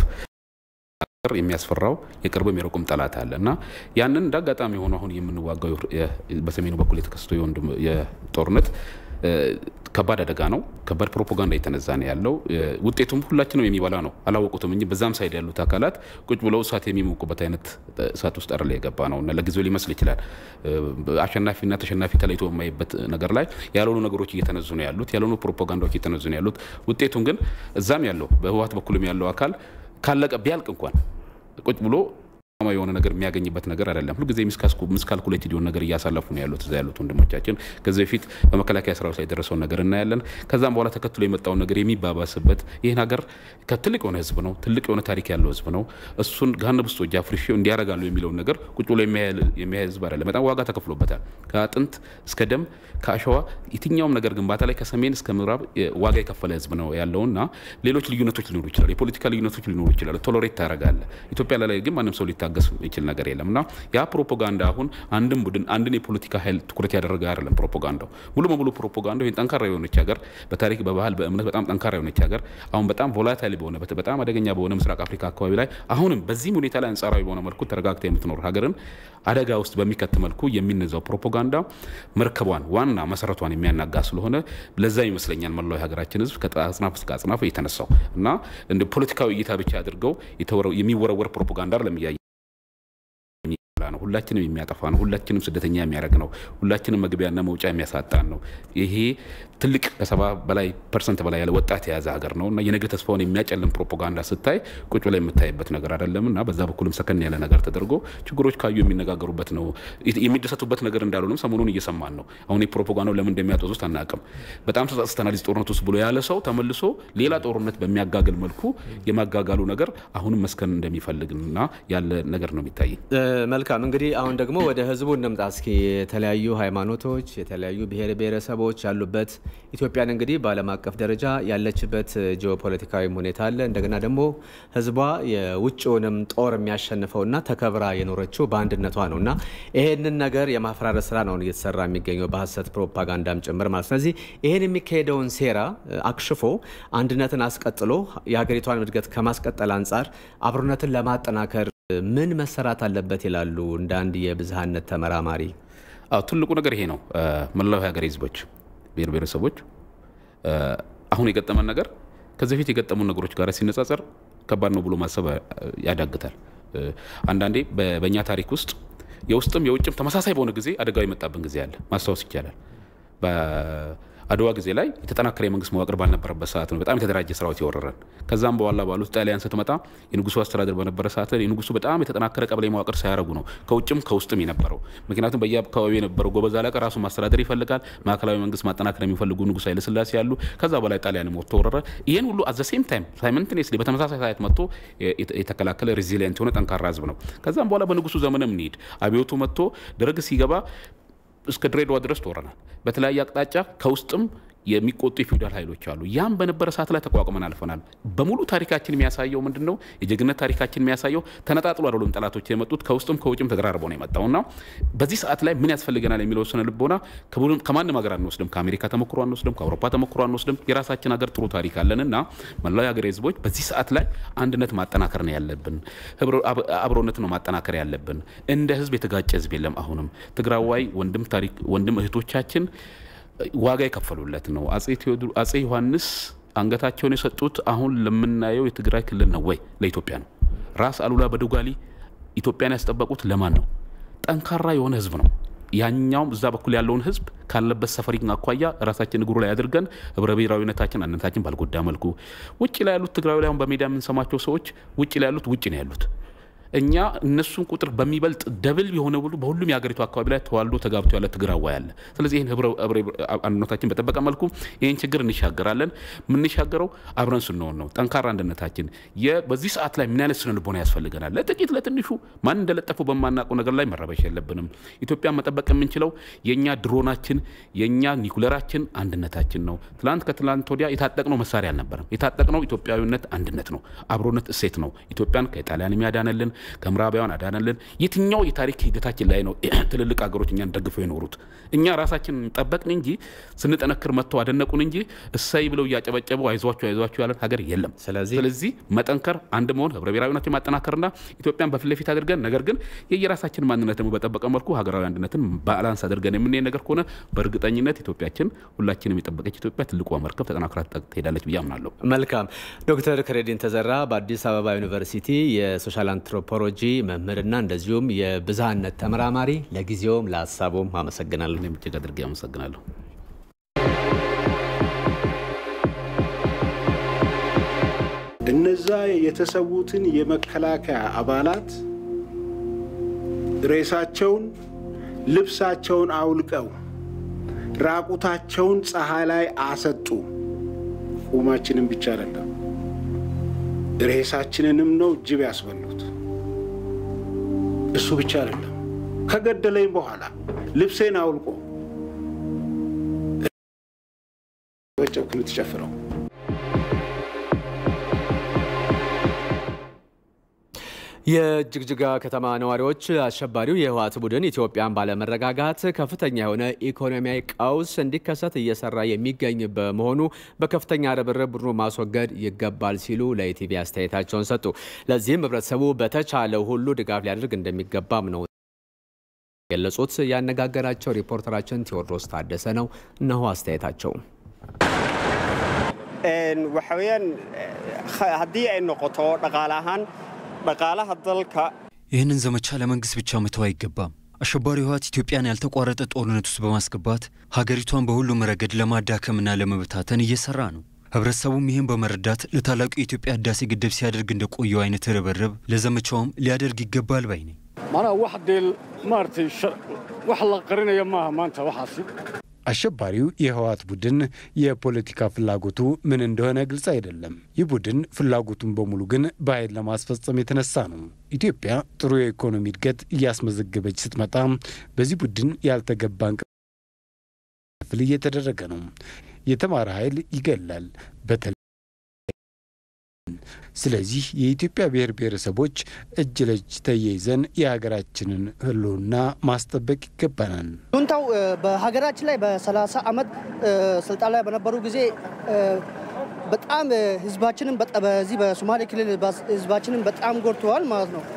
C: የሚያስፈራው የቅርብም የሩቅም ጠላት አለና ያንን እንደአጋጣሚ ሆኖ አሁን የምንዋጋው በሰሜኑ በኩል የተከሰተው የጦርነት ከባድ አደጋ ነው። ከባድ ፕሮፓጋንዳ የተነዛ ነው ያለው። ውጤቱም ሁላችንም የሚበላ ነው። አላወቁትም እንጂ በዛም ሳይድ ያሉት አካላት ቁጭ ብለው እሳት የሚሞቁበት አይነት እሳት ውስጥ አይደለ የገባ ነው እና ለጊዜው ሊመስል ይችላል አሸናፊና ተሸናፊ ተለይቶ የማይበት ነገር ላይ ያልሆኑ ነገሮች እየተነዙ ነው ያሉት፣ ያልሆኑ ፕሮፓጋንዳዎች እየተነዙ ነው ያሉት። ውጤቱን ግን እዛም ያለው በህወሓት በኩልም ያለው አካል ካለቀ ቢያልቅ እንኳን ቁጭ ብሎ የሆነ ነገር የሚያገኝበት ነገር አይደለም ሁሉ ጊዜ ሚስካልኩሌትድ የሆነ ነገር እያሳለፉ ነው ያሉት እዛ ያሉት ወንድሞቻችን ከዚህ በፊት በመከላከያ ስራው ላይ ደረሰው ነገር እናያለን ከዛም በኋላ ተከትሎ የመጣው ነገር የሚባባስበት ይሄን ሀገር ከትልቅ የሆነ ህዝብ ነው ትልቅ የሆነ ታሪክ ያለው ህዝብ ነው እሱን ጋንብ ውስጥ ጃፍሪሽ እንዲያረጋሉ የሚለው ነገር ቁጭ ብሎ የሚያህዝብ አይደለም በጣም ዋጋ ተከፍሎበታል ከአጥንት እስከ ደም ከአሸዋ የትኛውም ነገር ግንባታ ላይ ከሰሜን እስከ ምዕራብ ዋጋ የከፈለ ህዝብ ነው ያለውና ሌሎች ልዩነቶች ሊኖሩ ይችላል የፖለቲካ ልዩነቶች ሊኖሩ ይችላል ቶለሬት ታረጋለ ኢትዮጵያ ላይ ግን ማንም ሰው ሊታገስ ይችላል ነገር የለምና ያ ፕሮፓጋንዳ አሁን አንድም ቡድን አንድን የፖለቲካ ኃይል ትኩረት ያደረገ አይደለም ፕሮፓጋንዳው ሙሉ በሙሉ ፕሮፓጋንዳው ይሄን ጠንካራ የሆነች ሀገር በታሪክ በባህል በእምነት በጣም ጠንካራ የሆነች ሀገር አሁን በጣም ቮላታይል በሆነ በጣም አደገኛ በሆነ ምስራቅ አፍሪካ አካባቢ ላይ አሁንም በዚህ ሁኔታ ላይ አንጻራዊ በሆነ መልኩ ተረጋግታ የምትኖር ሀገርን አደጋ ውስጥ በሚከት መልኩ የሚነዛው ፕሮፓጋንዳ መርከቧን ዋና መሰረቷን የሚያናጋ ስለሆነ ለዛ ይመስለኛል መላው ሀገራችን ህዝብ ከአጽናፍ እስከ አጽናፍ እየተነሳው እና እንደ ፖለቲካዊ እይታ ብቻ አድርገው የሚወረወር ፕሮፓጋንዳ አይደለም ነው ሁላችንም የሚያጠፋ ነው ሁላችንም ስደተኛ የሚያረግ ነው ሁላችንም መግቢያና መውጫ የሚያሳጣን ነው ይሄ ትልቅ ከ70% በላይ ያለ ወጣት የያዘ ሀገር ነውና የነገ ተስፋውን የሚያጨልም ፕሮፓጋንዳ ስታይ ቁጭ ላይ የምታይበት ነገር አይደለምና በዛ በኩልም ሰከን ያለ ነገር ተደርጎ ችግሮች ካዩ የሚነጋገሩበት ነው የሚደሰቱበት ነገር እንዳልሆነም ሰሞኑን እየሰማን ነው አሁን የፕሮፓጋንዳው ለምን እንደሚያጠዙት አናውቅም በጣም ተጻጽተናል ጦርነት ውስጥ ብሎ ያለ ሰው ተመልሶ ሌላ ጦርነት በሚያጋግል መልኩ የማጋጋሉ ነገር አሁንም መስከን እንደሚፈልግና ያለ ነገር ነው የሚታይ
A: መልካም እንግዲህ አሁን ደግሞ ወደ ህዝቡ እንምጣ እስኪ የተለያዩ ሃይማኖቶች የተለያዩ ብሔር ብሔረሰቦች ያሉበት ኢትዮጵያን እንግዲህ በዓለም አቀፍ ደረጃ ያለችበት ጂኦፖለቲካዊ ሁኔታ አለ እንደገና ደግሞ ህዝቧ የውጭውንም ጦር የሚያሸንፈውና ተከብራ የኖረችው በአንድነቷ ነውና ይሄንን ነገር የማፍራረስ ስራ ነው እየተሰራ የሚገኘው በሐሰት ፕሮፓጋንዳም ጭምር ማለት ስለዚህ ይሄን የሚካሄደውን ሴራ አክሽፎ አንድነትን አስቀጥሎ የሀገሪቷን እድገት ከማስቀጠል አንፃር አብሮነትን ለማጠናከር ምን መሰራት አለበት ይላሉ እንደ አንድ የብዝሃነት ተመራማሪ
C: ትልቁ ነገር ይሄ ነው መላው ሀገር ህዝቦች ብሔር ብሔረሰቦች አሁን የገጠመን ነገር ከዚህ በፊት የገጠሙ ነገሮች ጋር ሲነጻጸር ከባድ ነው ብሎ ማሰብ ያዳግታል አንዳንዴ በእኛ ታሪክ ውስጥ የውስጥም የውጭም ተመሳሳይ በሆነ ጊዜ አደጋው የመጣብን ጊዜ አለ ማስታወስ ይቻላል አድዋ ጊዜ ላይ የተጠናከረ የመንግስት መዋቅር ባልነበረበት ሰዓት ነው በጣም የተደራጀ ሰራዊት የወረረን ከዛም በኋላ ባሉት ጣሊያን ስትመጣ የንጉሱ አስተዳደር በነበረ ሰዓት ላይ የንጉሱ በጣም የተጠናከረ ቀበሌ መዋቅር ሳያረጉ ነው ከውጭም ከውስጥም የነበረው ምክንያቱም በየአካባቢው የነበረው ጎበዝ አለቃ ራሱ ማስተዳደር ይፈልጋል ማዕከላዊ መንግስት ማጠናከር የሚፈልጉ ንጉስ ኃይለ ሥላሴ ያሉ ከዛ በላይ ጣሊያን ሞቶ ወረረ ይሄን ሁሉ at the same time simultaneously በተመሳሳይ ሰዓት መጥቶ የተከላከለ ሬዚሊየንት ሆነ ጠንካራ ህዝብ ነው ከዛም በኋላ በንጉሱ ዘመንም እንሂድ አብዮቱ መጥቶ ደርግ ሲገባ እስከ ድሬዳዋ ድረስ ተወረናል በተለያየ አቅጣጫ ከውስጥም የሚቆጡ ፊውዳል ኃይሎች አሉ ያም በነበረ ሰዓት ላይ ተቋቁመን አልፈናል በሙሉ ታሪካችን የሚያሳየው ምንድነው የጀግነት ታሪካችን የሚያሳየው ተነጣጥሎ አይደለም ጠላቶች የመጡት ከውስጥም ከውጭም ተደራርበው ነው የመጣውና በዚህ ሰዓት ላይ ምን ያስፈልገናል የሚለው ስነ ልቦና ከማንም ሀገር አንወስድም ከአሜሪካ ተሞክሮ አንወስድም ከአውሮፓ ተሞክሮ አንወስድም የራሳችን ሀገር ጥሩ ታሪክ አለንና መላው የሀገር ህዝቦች በዚህ ሰዓት ላይ አንድነት ማጠናከር ነው ያለብን አብሮነት ነው ማጠናከር ያለብን እንደ ህዝብ የተጋጨ ህዝብ የለም አሁንም ትግራዋይ ወንድም እህቶቻችን ዋጋ የከፈሉለት ነው አጼ ዮሐንስ አንገታቸውን የሰጡት አሁን ለምናየው የትግራይ ክልል ነው ወይ ለኢትዮጵያ ነው ራስ አሉላ በዶጋሊ ኢትዮጵያን ያስጠበቁት ለማን ነው ጠንካራ የሆነ ህዝብ ነው ያኛውም እዛ በኩል ያለውን ህዝብ ካለበት ሰፈሪንግ አቋያ ራሳችን እግሩ ላይ አድርገን ህብረ ብሔራዊነታችን አንድነታችን ባልጎዳ መልኩ ውጪ ላይ ያሉት ትግራይ ላይ አሁን በሜዳ የምንሰማቸው ሰዎች ውጪ ላይ ያሉት ውጪ ነው ያሉት እኛ እነሱን ቁጥር በሚበልጥ ደብል የሆነ ሁሉ በሁሉም የሀገሪቱ አካባቢ ላይ ተዋልዶ ተጋብቶ ያለ ትግራዋይ አለ ስለዚህ ይሄን ህብረ አንድነታችን በተጠበቀ መልኩ ይሄን ችግር እንሻገራለን ምን እንሻገረው አብረን ስንሆን ነው ጠንካራ አንድነታችን በዚህ ሰዓት ላይ ምን አይነት ስነ ልቦና ያስፈልገናል ለጥቂት ለትንሹ ማን እንደለጠፈው በማናውቀው ነገር ላይ መረበሽ የለብንም ኢትዮጵያ መጠበቅ የምንችለው የኛ ድሮናችን የኛ ኒኩሌራችን አንድነታችን ነው ከትላንት ወዲያ የታጠቅነው መሳሪያ አልነበረም የታጠቅነው ኢትዮጵያዊነት አንድነት ነው አብሮነት እሴት ነው ኢትዮጵያን ከጣሊያን የሚያዳነልን ከምራባውያን አዳነልን የትኛው የታሪክ ሂደታችን ላይ ነው ትልልቅ ሀገሮች እኛን ደግፈው የኖሩት እኛ ራሳችንን ጠበቅን እንጂ ስንጠነክር መጥተው አደነቁን እንጂ እሰይ ብለው ያጨበጨቡ አይዟችሁ ያለን ሀገር የለም ስለዚህ መጠንከር አንድ መሆን ህብረ ብሔራዊነትን ማጠናከርና ኢትዮጵያን በፊት ለፊት አድርገን ነገር ግን የየራሳችን ማንነት ደግሞ በጠበቀ መልኩ ሀገራዊ አንድነትን ባላንስ አድርገን የምንሄድ ነገር ከሆነ በእርግጠኝነት ኢትዮጵያችን ሁላችንም የጠበቀች ኢትዮጵያ ትልቋ መርከብ ተጠናክራ ትሄዳለች ብዬ አምናለሁ
A: መልካም ዶክተር ክሬዲን ተዘራ በአዲስ አበባ ዩኒቨርሲቲ የሶሻል አንትሮፖሎጂ መምህርና እንደዚሁም የብዝሃነት ተመራማሪ ለጊዜውም ለሐሳቡም አመሰግናለሁ
C: እኔም እጅግ አድርጌ አመሰግናለሁ
B: እነዛ የተሰዉትን የመከላከያ አባላት ሬሳቸውን ልብሳቸውን አውልቀው ራቁታቸውን ፀሐይ ላይ አሰጡ። ቁማችንን ብቻ አይደለም ሬሳችንንም ነው ጅብ ያስበሉት። እሱ ብቻ አይደለም ከገደለኝ በኋላ ልብሴን አውልቆ ወጨብክ ምትጨፍረው።
A: የጅግጅጋ ከተማ ነዋሪዎች አሸባሪው የህወሓት ቡድን ኢትዮጵያን ባለመረጋጋት ከፍተኛ የሆነ ኢኮኖሚያዊ ቀውስ እንዲከሰት እየሰራ የሚገኝ በመሆኑ በከፍተኛ ርብርብ ቡድኑ ማስወገድ ይገባል ሲሉ ለኢቲቪ አስተያየታቸውን ሰጡ። ለዚህም ህብረተሰቡ በተቻለው ሁሉ ድጋፍ ሊያደርግ እንደሚገባም ነው የገለጹት። ያነጋገራቸው ሪፖርተራችን ቴዎድሮስ ታደሰ ነው። እነሆ አስተያየታቸው።
D: waxaweyaan haddii ay noqoto dhaqaalahan dhaqaalaha dalka
E: ይህንን ዘመቻ ለመንግስት ብቻ መተው አይገባም። አሸባሪው ህወሓት ኢትዮጵያን ያልተቋረጠ ጦርነት ውስጥ በማስገባት ሀገሪቷን በሁሉም ረገድ ለማዳከምና ለመበታተን እየሰራ ነው። ህብረተሰቡም ይህን በመረዳት ለታላቁ የኢትዮጵያ ህዳሴ ግድብ ሲያደርግ እንደቆየው አይነት ርብርብ ለዘመቻውም ሊያደርግ ይገባል ባይ ነኝ።
F: ማና ወህደል ማርቲ wax la qarinayo maaha maanta waxaasi
Y: አሸባሪው የህወሓት ቡድን የፖለቲካ ፍላጎቱ ምን እንደሆነ ግልጽ አይደለም። ይህ ቡድን ፍላጎቱን በሙሉ ግን በኃይል ለማስፈጸም የተነሳ ነው። ኢትዮጵያ ጥሩ የኢኮኖሚ እድገት እያስመዘገበች ስትመጣ በዚህ ቡድን ያልተገባ እንቅስቃሴ እየተደረገ ነው። የተማረ ኃይል ይገላል በተለይ። ስለዚህ የኢትዮጵያ ብሔር ብሔረሰቦች እጅ ለእጅ ተያይዘን የሀገራችንን ህልውና ማስጠበቅ ይገባናል።
Z: ጁንታው በሀገራችን ላይ በ30 ዓመት ስልጣን ላይ በነበሩ ጊዜ በጣም ህዝባችንን በዚህ በሶማሌ ክልል ህዝባችንን በጣም ጎድተዋል ማለት ነው።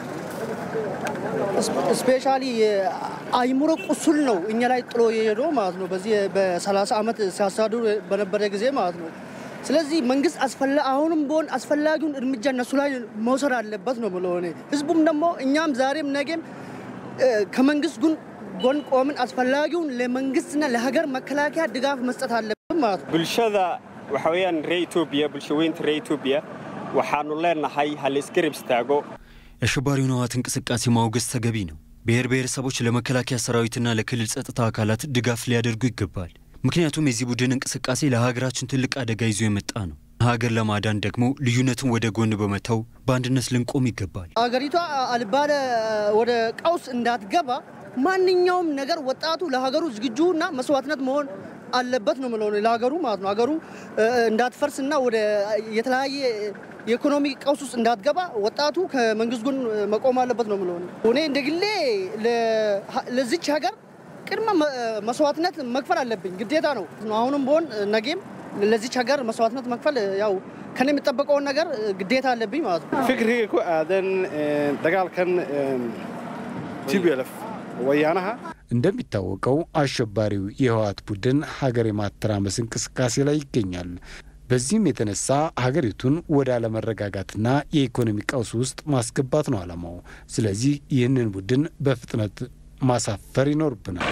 Z: ስፔሻሊ አይሙሮ ቁስል ነው እኛ ላይ ጥሎ የሄደው ማለት ነው። በዚህ በ30 ዓመት ሲያሳድሩ በነበረ ጊዜ ማለት ነው። ስለዚህ መንግስት አሁንም ቢሆን አስፈላጊውን እርምጃ እነሱ ላይ መውሰድ አለበት ነው ብለው እኔ ህዝቡም ደግሞ እኛም ዛሬም ነገም ከመንግስት ጎን ቆምን አስፈላጊውን ለመንግስትና ለሀገር መከላከያ ድጋፍ መስጠት አለበት ማለት ነው።
D: bulshada waxa weeyaan Ethiopia bulshooyinka Ethiopia waxaanu leenahay hal iskarib istaago
E: የአሸባሪውን ህወሓት እንቅስቃሴ ማውገዝ ተገቢ ነው። ብሔር ብሔረሰቦች ለመከላከያ ሰራዊትና ለክልል ጸጥታ አካላት ድጋፍ ሊያደርጉ ይገባል። ምክንያቱም የዚህ ቡድን እንቅስቃሴ ለሀገራችን ትልቅ አደጋ ይዞ የመጣ ነው። ሀገር ለማዳን ደግሞ ልዩነትን ወደ ጎን በመተው በአንድነት ልንቆም ይገባል።
Z: ሀገሪቷ አልባለ ወደ ቀውስ እንዳትገባ ማንኛውም ነገር ወጣቱ ለሀገሩ ዝግጁና መስዋዕትነት መሆን አለበት ነው ማለት ነው። ለሀገሩ ማለት ነው። ሀገሩ እንዳትፈርስና ወደ የተለያየ የኢኮኖሚ ቀውስ ውስጥ እንዳትገባ ወጣቱ ከመንግስት ጎን መቆም አለበት ነው ማለት ነው። እኔ እንደግሌ ለዚች ሀገር ቅድመ መስዋዕትነት መክፈል አለብኝ ግዴታ ነው። አሁንም ቢሆን ነገም ለዚች ሀገር መስዋዕትነት መክፈል ያው ከኔ የሚጠበቀው ነገር ግዴታ አለብኝ ማለት ነው።
F: fikri ku aadan dagaalkan TPLF ወያናሃ
Y: እንደሚታወቀው አሸባሪው የህወሓት ቡድን ሀገር የማተራመስ እንቅስቃሴ ላይ ይገኛል። በዚህም የተነሳ ሀገሪቱን ወደ አለመረጋጋትና የኢኮኖሚ ቀውስ ውስጥ ማስገባት ነው ዓላማው። ስለዚህ ይህንን ቡድን በፍጥነት ማሳፈር ይኖርብናል።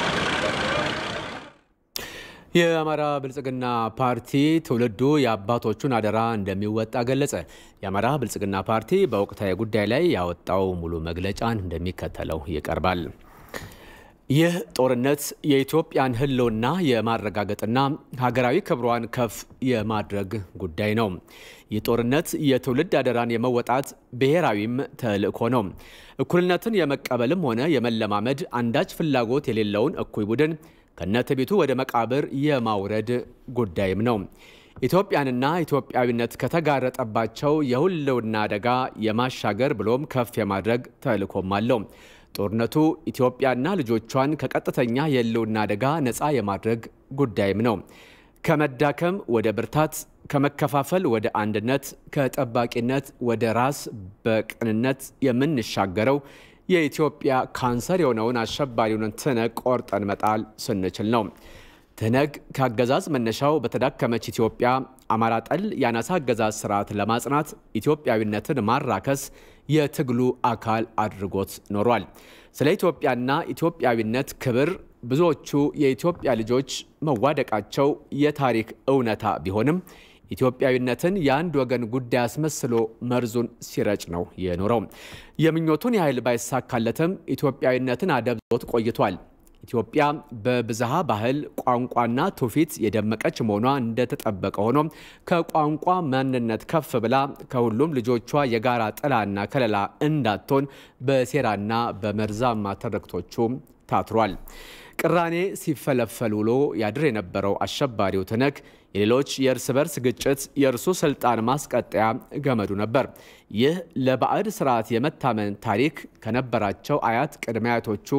A: የአማራ ብልጽግና ፓርቲ ትውልዱ የአባቶቹን አደራ እንደሚወጣ ገለጸ። የአማራ ብልጽግና ፓርቲ በወቅታዊ ጉዳይ ላይ ያወጣው ሙሉ መግለጫን እንደሚከተለው ይቀርባል። ይህ ጦርነት የኢትዮጵያን ህልውና የማረጋገጥና ሀገራዊ ክብሯን ከፍ የማድረግ ጉዳይ ነው። ይህ ጦርነት የትውልድ አደራን የመወጣት ብሔራዊም ተልእኮ ነው። እኩልነትን የመቀበልም ሆነ የመለማመድ አንዳች ፍላጎት የሌለውን እኩይ ቡድን ከነትዕቢቱ ወደ መቃብር የማውረድ ጉዳይም ነው። ኢትዮጵያንና ኢትዮጵያዊነት ከተጋረጠባቸው የህልውና አደጋ የማሻገር ብሎም ከፍ የማድረግ ተልእኮም አለው። ጦርነቱ ኢትዮጵያና ልጆቿን ከቀጥተኛ የህልውና አደጋ ነፃ የማድረግ ጉዳይም ነው። ከመዳከም ወደ ብርታት፣ ከመከፋፈል ወደ አንድነት፣ ከጠባቂነት ወደ ራስ በቅንነት የምንሻገረው የኢትዮጵያ ካንሰር የሆነውን አሸባሪውን ትነግ ቆርጠን መጣል ስንችል ነው። ትነግ ከአገዛዝ መነሻው በተዳከመች ኢትዮጵያ አማራ ጠል የአናሳ አገዛዝ ስርዓት ለማጽናት ኢትዮጵያዊነትን ማራከስ የትግሉ አካል አድርጎት ኖሯል። ስለ ኢትዮጵያና ኢትዮጵያዊነት ክብር ብዙዎቹ የኢትዮጵያ ልጆች መዋደቃቸው የታሪክ እውነታ ቢሆንም ኢትዮጵያዊነትን የአንድ ወገን ጉዳይ አስመስሎ መርዙን ሲረጭ ነው የኖረው። የምኞቱን ያህል ባይሳካለትም ኢትዮጵያዊነትን አደብዝዞት ቆይቷል። ኢትዮጵያ በብዝሃ ባህል ቋንቋና ትውፊት የደመቀች መሆኗ እንደተጠበቀ ሆኖ ከቋንቋ ማንነት ከፍ ብላ ከሁሉም ልጆቿ የጋራ ጥላና ከለላ እንዳትሆን በሴራና በመርዛማ ትርክቶቹ ታትሯል። ቅራኔ ሲፈለፈል ውሎ ያድር የነበረው አሸባሪው ትነግ የሌሎች የእርስ በርስ ግጭት የእርሱ ስልጣን ማስቀጠያ ገመዱ ነበር። ይህ ለባዕድ ስርዓት የመታመን ታሪክ ከነበራቸው አያት ቅድመ አያቶቹ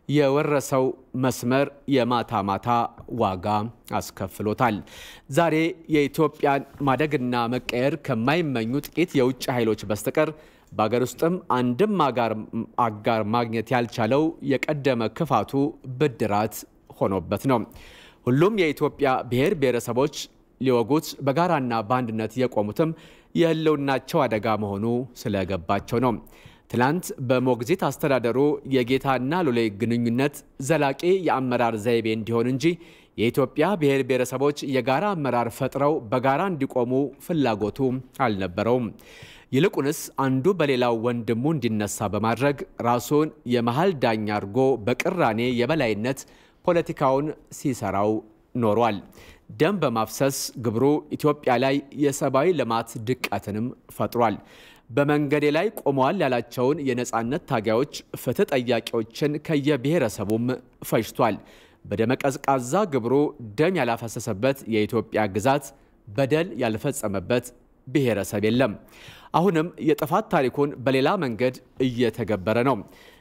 A: የወረሰው መስመር የማታ ማታ ዋጋ አስከፍሎታል። ዛሬ የኢትዮጵያን ማደግና መቀየር ከማይመኙ ጥቂት የውጭ ኃይሎች በስተቀር በአገር ውስጥም አንድም አጋር ማግኘት ያልቻለው የቀደመ ክፋቱ ብድራት ሆኖበት ነው። ሁሉም የኢትዮጵያ ብሔር ብሔረሰቦች ሊወጉት በጋራና በአንድነት የቆሙትም የህልውናቸው አደጋ መሆኑ ስለገባቸው ነው። ትላንት በሞግዚት አስተዳደሩ የጌታና ሎሌ ግንኙነት ዘላቂ የአመራር ዘይቤ እንዲሆን እንጂ የኢትዮጵያ ብሔር ብሔረሰቦች የጋራ አመራር ፈጥረው በጋራ እንዲቆሙ ፍላጎቱ አልነበረውም። ይልቁንስ አንዱ በሌላው ወንድሙ እንዲነሳ በማድረግ ራሱን የመሃል ዳኛ አድርጎ በቅራኔ የበላይነት ፖለቲካውን ሲሰራው ኖሯል። ደም በማፍሰስ ግብሩ ኢትዮጵያ ላይ የሰብአዊ ልማት ድቀትንም ፈጥሯል። በመንገዴ ላይ ቆመዋል ያላቸውን የነጻነት ታጋዮች ፍትህ ጠያቂዎችን ከየብሔረሰቡም ፈጅቷል። በደመቀዝቃዛ ግብሩ ደም ያላፈሰሰበት የኢትዮጵያ ግዛት በደል ያልፈጸመበት ብሔረሰብ የለም። አሁንም የጥፋት ታሪኩን በሌላ መንገድ እየተገበረ ነው።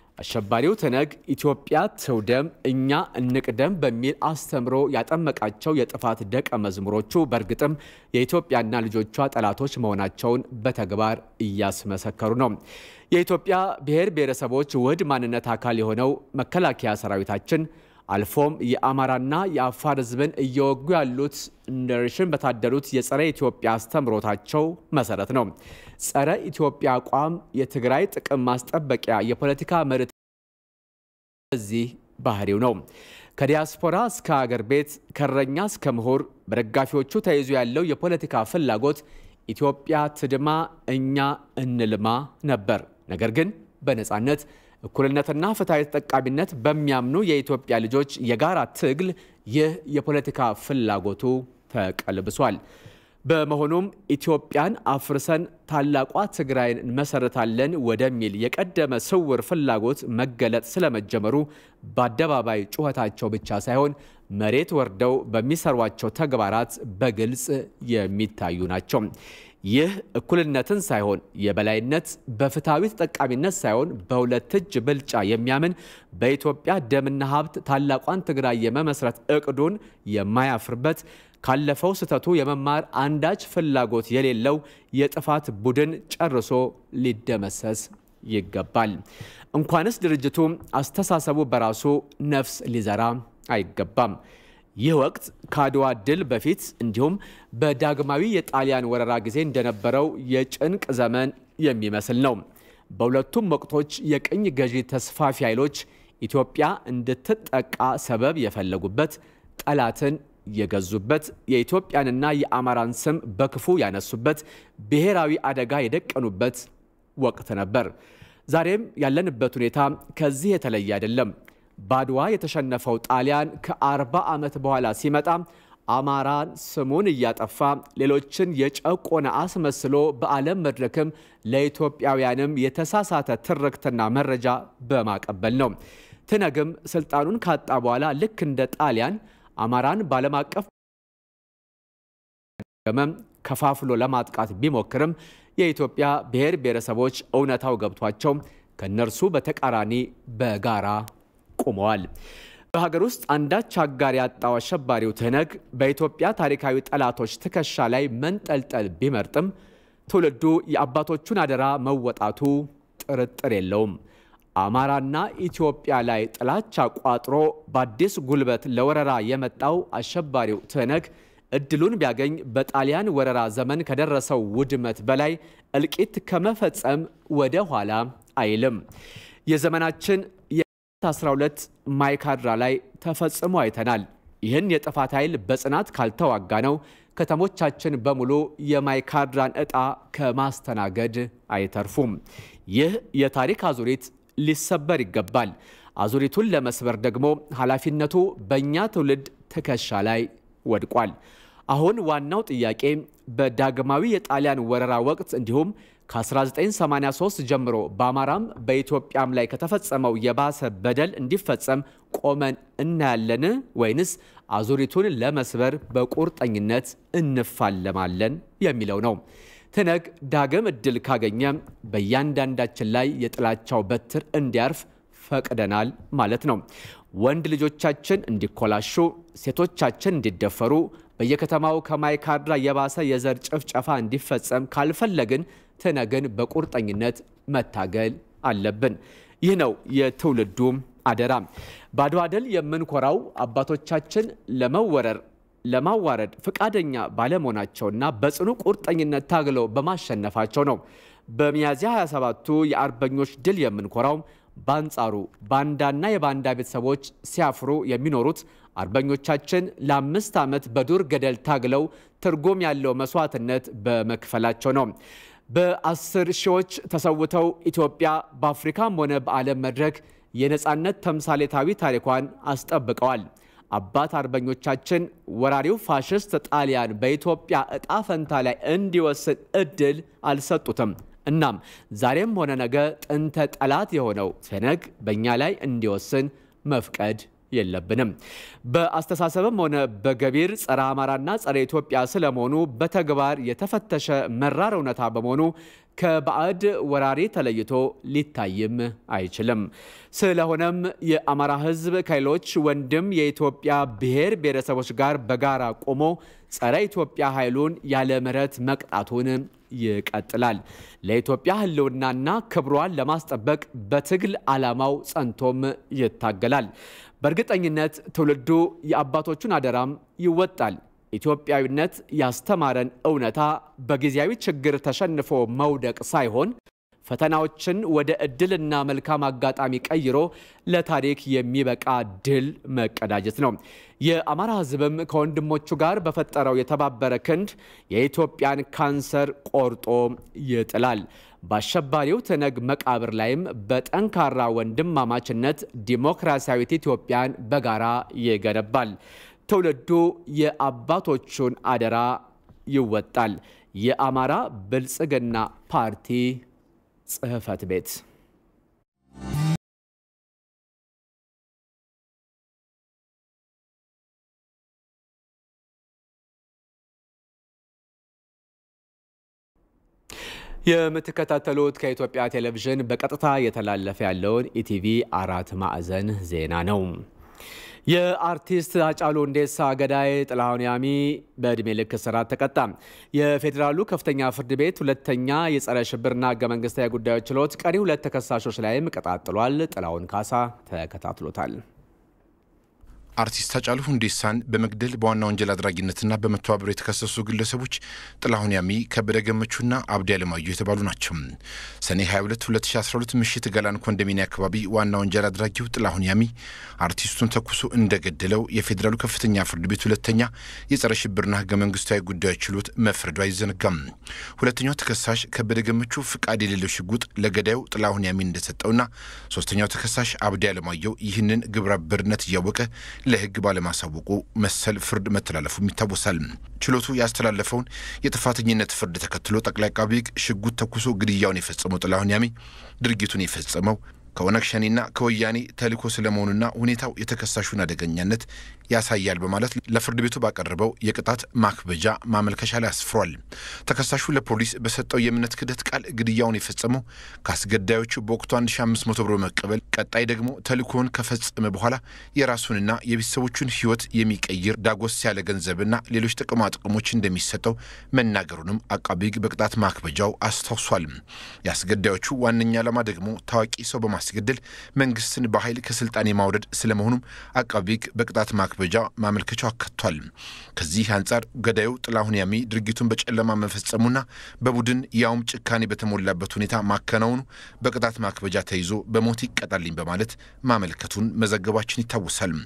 A: አሸባሪው ትነግ ኢትዮጵያ ትውደም እኛ እንቅደም በሚል አስተምሮ ያጠመቃቸው የጥፋት ደቀ መዝሙሮቹ በእርግጥም የኢትዮጵያና ልጆቿ ጠላቶች መሆናቸውን በተግባር እያስመሰከሩ ነው። የኢትዮጵያ ብሔር ብሔረሰቦች ውህድ ማንነት አካል የሆነው መከላከያ ሰራዊታችን አልፎም የአማራና የአፋር ህዝብን እየወጉ ያሉት እንደርሽን በታደሉት የጸረ ኢትዮጵያ አስተምሮታቸው መሰረት ነው። ጸረ ኢትዮጵያ አቋም የትግራይ ጥቅም ማስጠበቂያ የፖለቲካ መርህ እዚህ ባህሪው ነው። ከዲያስፖራ እስከ አገር ቤት ከረኛ እስከ ምሁር በደጋፊዎቹ ተይዞ ያለው የፖለቲካ ፍላጎት ኢትዮጵያ ትድማ እኛ እንልማ ነበር። ነገር ግን በነጻነት እኩልነትና ፍትሃዊ ተጠቃሚነት በሚያምኑ የኢትዮጵያ ልጆች የጋራ ትግል ይህ የፖለቲካ ፍላጎቱ ተቀልብሷል። በመሆኑም ኢትዮጵያን አፍርሰን ታላቋ ትግራይን እንመሰርታለን ወደሚል የቀደመ ስውር ፍላጎት መገለጥ ስለመጀመሩ በአደባባይ ጩኸታቸው ብቻ ሳይሆን መሬት ወርደው በሚሰሯቸው ተግባራት በግልጽ የሚታዩ ናቸው። ይህ እኩልነትን ሳይሆን የበላይነት በፍትሃዊ ተጠቃሚነት ሳይሆን በሁለት እጅ ብልጫ የሚያምን በኢትዮጵያ ደምና ሀብት ታላቋን ትግራይ የመመስረት እቅዱን የማያፍርበት ካለፈው ስተቱ የመማር አንዳች ፍላጎት የሌለው የጥፋት ቡድን ጨርሶ ሊደመሰስ ይገባል። እንኳንስ ድርጅቱ አስተሳሰቡ በራሱ ነፍስ ሊዘራ አይገባም። ይህ ወቅት ከአድዋ ድል በፊት እንዲሁም በዳግማዊ የጣሊያን ወረራ ጊዜ እንደነበረው የጭንቅ ዘመን የሚመስል ነው። በሁለቱም ወቅቶች የቅኝ ገዢ ተስፋፊ ኃይሎች ኢትዮጵያ እንድትጠቃ ሰበብ የፈለጉበት፣ ጠላትን የገዙበት፣ የኢትዮጵያንና የአማራን ስም በክፉ ያነሱበት፣ ብሔራዊ አደጋ የደቀኑበት ወቅት ነበር። ዛሬም ያለንበት ሁኔታ ከዚህ የተለየ አይደለም። ባድዋ የተሸነፈው ጣሊያን ከ40 ዓመት በኋላ ሲመጣ አማራን ስሙን እያጠፋ ሌሎችን የጨቆነ አስመስሎ በዓለም መድረክም ለኢትዮጵያውያንም የተሳሳተ ትርክትና መረጃ በማቀበል ነው። ትነግም ስልጣኑን ካጣ በኋላ ልክ እንደ ጣሊያን አማራን ባለም አቀፍ ከፋፍሎ ለማጥቃት ቢሞክርም የኢትዮጵያ ብሔር ብሔረሰቦች እውነታው ገብቷቸው ከነርሱ በተቃራኒ በጋራ ቆመዋል። በሀገር ውስጥ አንዳች አጋር ያጣው አሸባሪው ትነግ በኢትዮጵያ ታሪካዊ ጠላቶች ትከሻ ላይ መንጠልጠል ቢመርጥም ትውልዱ የአባቶቹን አደራ መወጣቱ ጥርጥር የለውም። አማራና ኢትዮጵያ ላይ ጥላቻ ቋጥሮ በአዲስ ጉልበት ለወረራ የመጣው አሸባሪው ትነግ እድሉን ቢያገኝ በጣሊያን ወረራ ዘመን ከደረሰው ውድመት በላይ እልቂት ከመፈጸም ወደ ኋላ አይልም። የዘመናችን የ12 ማይካድራ ላይ ተፈጽሞ አይተናል። ይህን የጥፋት ኃይል በጽናት ካልተዋጋ ነው ከተሞቻችን በሙሉ የማይካድራን ዕጣ ከማስተናገድ አይተርፉም። ይህ የታሪክ አዙሪት ሊሰበር ይገባል። አዙሪቱን ለመስበር ደግሞ ኃላፊነቱ በእኛ ትውልድ ትከሻ ላይ ወድቋል። አሁን ዋናው ጥያቄ በዳግማዊ የጣሊያን ወረራ ወቅት እንዲሁም ከ1983 ጀምሮ በአማራም በኢትዮጵያም ላይ ከተፈጸመው የባሰ በደል እንዲፈጸም ቆመን እናያለን ወይንስ አዙሪቱን ለመስበር በቁርጠኝነት እንፋለማለን የሚለው ነው። ትነግ ዳግም እድል ካገኘ በእያንዳንዳችን ላይ የጥላቻው በትር እንዲያርፍ ፈቅደናል ማለት ነው። ወንድ ልጆቻችን እንዲኮላሹ፣ ሴቶቻችን እንዲደፈሩ፣ በየከተማው ከማይካድራ የባሰ የዘር ጭፍጨፋ እንዲፈጸም ካልፈለግን ትነግን በቁርጠኝነት መታገል አለብን። ይህ ነው የትውልዱ አደራ። በአድዋ ድል የምንኮራው አባቶቻችን ለማዋረድ ፈቃደኛ ባለመሆናቸውና በጽኑ ቁርጠኝነት ታግለው በማሸነፋቸው ነው። በሚያዝያ 27ቱ የአርበኞች ድል የምንኮራው ባንጻሩ ባንዳና የባንዳ ቤተሰቦች ሲያፍሩ የሚኖሩት አርበኞቻችን ለ5 ዓመት በዱር ገደል ታግለው ትርጉም ያለው መስዋዕትነት በመክፈላቸው ነው። በ10 ሺዎች ተሰውተው ኢትዮጵያ በአፍሪካም ሆነ በዓለም መድረክ የነጻነት ተምሳሌታዊ ታሪኳን አስጠብቀዋል። አባት አርበኞቻችን ወራሪው ፋሽስት ጣሊያን በኢትዮጵያ ዕጣ ፈንታ ላይ እንዲወስን እድል አልሰጡትም። እናም ዛሬም ሆነ ነገ ጥንተ ጠላት የሆነው ትነግ በእኛ ላይ እንዲወስን መፍቀድ የለብንም። በአስተሳሰብም ሆነ በገቢር ጸረ አማራና ጸረ ኢትዮጵያ ስለመሆኑ በተግባር የተፈተሸ መራር እውነታ በመሆኑ ከባዕድ ወራሪ ተለይቶ ሊታይም አይችልም። ስለሆነም የአማራ ሕዝብ ከሌሎች ወንድም የኢትዮጵያ ብሔር ብሔረሰቦች ጋር በጋራ ቆሞ ጸረ ኢትዮጵያ ኃይሉን ያለ ምሕረት መቅጣቱን ይቀጥላል። ለኢትዮጵያ ህልውናና ክብሯን ለማስጠበቅ በትግል ዓላማው ጸንቶም ይታገላል። በእርግጠኝነት ትውልዱ የአባቶቹን አደራም ይወጣል። ኢትዮጵያዊነት ያስተማረን እውነታ በጊዜያዊ ችግር ተሸንፎ መውደቅ ሳይሆን ፈተናዎችን ወደ እድልና መልካም አጋጣሚ ቀይሮ ለታሪክ የሚበቃ ድል መቀዳጀት ነው። የአማራ ህዝብም ከወንድሞቹ ጋር በፈጠረው የተባበረ ክንድ የኢትዮጵያን ካንሰር ቆርጦ ይጥላል። በአሸባሪው ትነግ መቃብር ላይም በጠንካራ ወንድማማችነት ዲሞክራሲያዊት ኢትዮጵያን በጋራ ይገነባል። ትውልዱ የአባቶቹን አደራ ይወጣል። የአማራ ብልጽግና ፓርቲ ጽሕፈት ቤት። የምትከታተሉት ከኢትዮጵያ ቴሌቪዥን በቀጥታ የተላለፈ ያለውን ኢቲቪ 4 ማዕዘን ዜና ነው። የአርቲስት ሃጫሉ ሁንዴሳ ገዳይ ጥላሁን ያሚ በዕድሜ ልክ እስራት ተቀጣ። የፌዴራሉ ከፍተኛ ፍርድ ቤት ሁለተኛ የጸረ ሽብርና ሕገ መንግስታዊ ጉዳዮች ችሎት ቀሪ 2 ተከሳሾች ላይም ቅጣት ጥሏል። ጥላሁን ካሳ ተከታትሎታል።
H: አርቲስት ሃጫሉ ሁንዴሳን በመግደል በዋና ወንጀል አድራጊነትና በመተባበር የተከሰሱ ግለሰቦች ጥላሁን ያሚ፣ ከበደ ገመቹና አብዲ አለማየሁ የተባሉ ናቸው። ሰኔ 22 2012 ምሽት ገላን ኮንዶሚኒየም አካባቢ ዋና ወንጀል አድራጊው ጥላሁን ያሚ አርቲስቱን ተኩሶ እንደገደለው የፌዴራሉ ከፍተኛ ፍርድ ቤት ሁለተኛ የጸረ ሽብርና ሕገ መንግስታዊ ጉዳዮች ችሎት መፍረዱ አይዘነጋም። ሁለተኛው ተከሳሽ ከበደ ገመቹ ፍቃድ የሌለው ሽጉጥ ለገዳዩ ጥላሁን ያሚ እንደሰጠውና ሶስተኛው ተከሳሽ አብዲ አለማየሁ ይህንን ግብረ አበርነት እያወቀ ለህግ ባለማሳወቁ መሰል ፍርድ መተላለፉም ይታወሳል። ችሎቱ ያስተላለፈውን የጥፋተኝነት ፍርድ ተከትሎ ጠቅላይ አቃቤ ሕግ ሽጉጥ ተኩሶ ግድያውን የፈጸመው ጥላሁን ያሚ ድርጊቱን የፈጸመው ከኦነግ ሸኔና ከወያኔ ተልዕኮ ስለመሆኑና ሁኔታው የተከሳሹን አደገኛነት ያሳያል በማለት ለፍርድ ቤቱ ባቀረበው የቅጣት ማክበጃ ማመልከቻ ላይ አስፍሯል። ተከሳሹ ለፖሊስ በሰጠው የእምነት ክደት ቃል ግድያውን የፈጸመው ከአስገዳዮቹ በወቅቱ 1500 ብር መቀበል፣ ቀጣይ ደግሞ ተልዕኮውን ከፈጸመ በኋላ የራሱንና የቤተሰቦቹን ህይወት የሚቀይር ዳጎስ ያለ ገንዘብና ሌሎች ጥቅማ ጥቅሞች እንደሚሰጠው መናገሩንም አቃቤ ሕግ በቅጣት ማክበጃው አስታውሷል። የአስገዳዮቹ ዋነኛ ዓላማ ደግሞ ታዋቂ ሰው በማስገደል መንግስትን በኃይል ከስልጣን የማውረድ ስለመሆኑም አቃቤ ሕግ በቅጣት ማክበጃ ማመልከቻው አካቷል። ከዚህ አንጻር ገዳዩ ጥላሁን ያሚ ድርጊቱን በጨለማ መፈጸሙና በቡድን ያውም ጭካኔ በተሞላበት ሁኔታ ማከናወኑ በቅጣት ማክበጃ ተይዞ በሞት ይቀጣልኝ በማለት ማመልከቱን መዘገባችን ይታወሳል።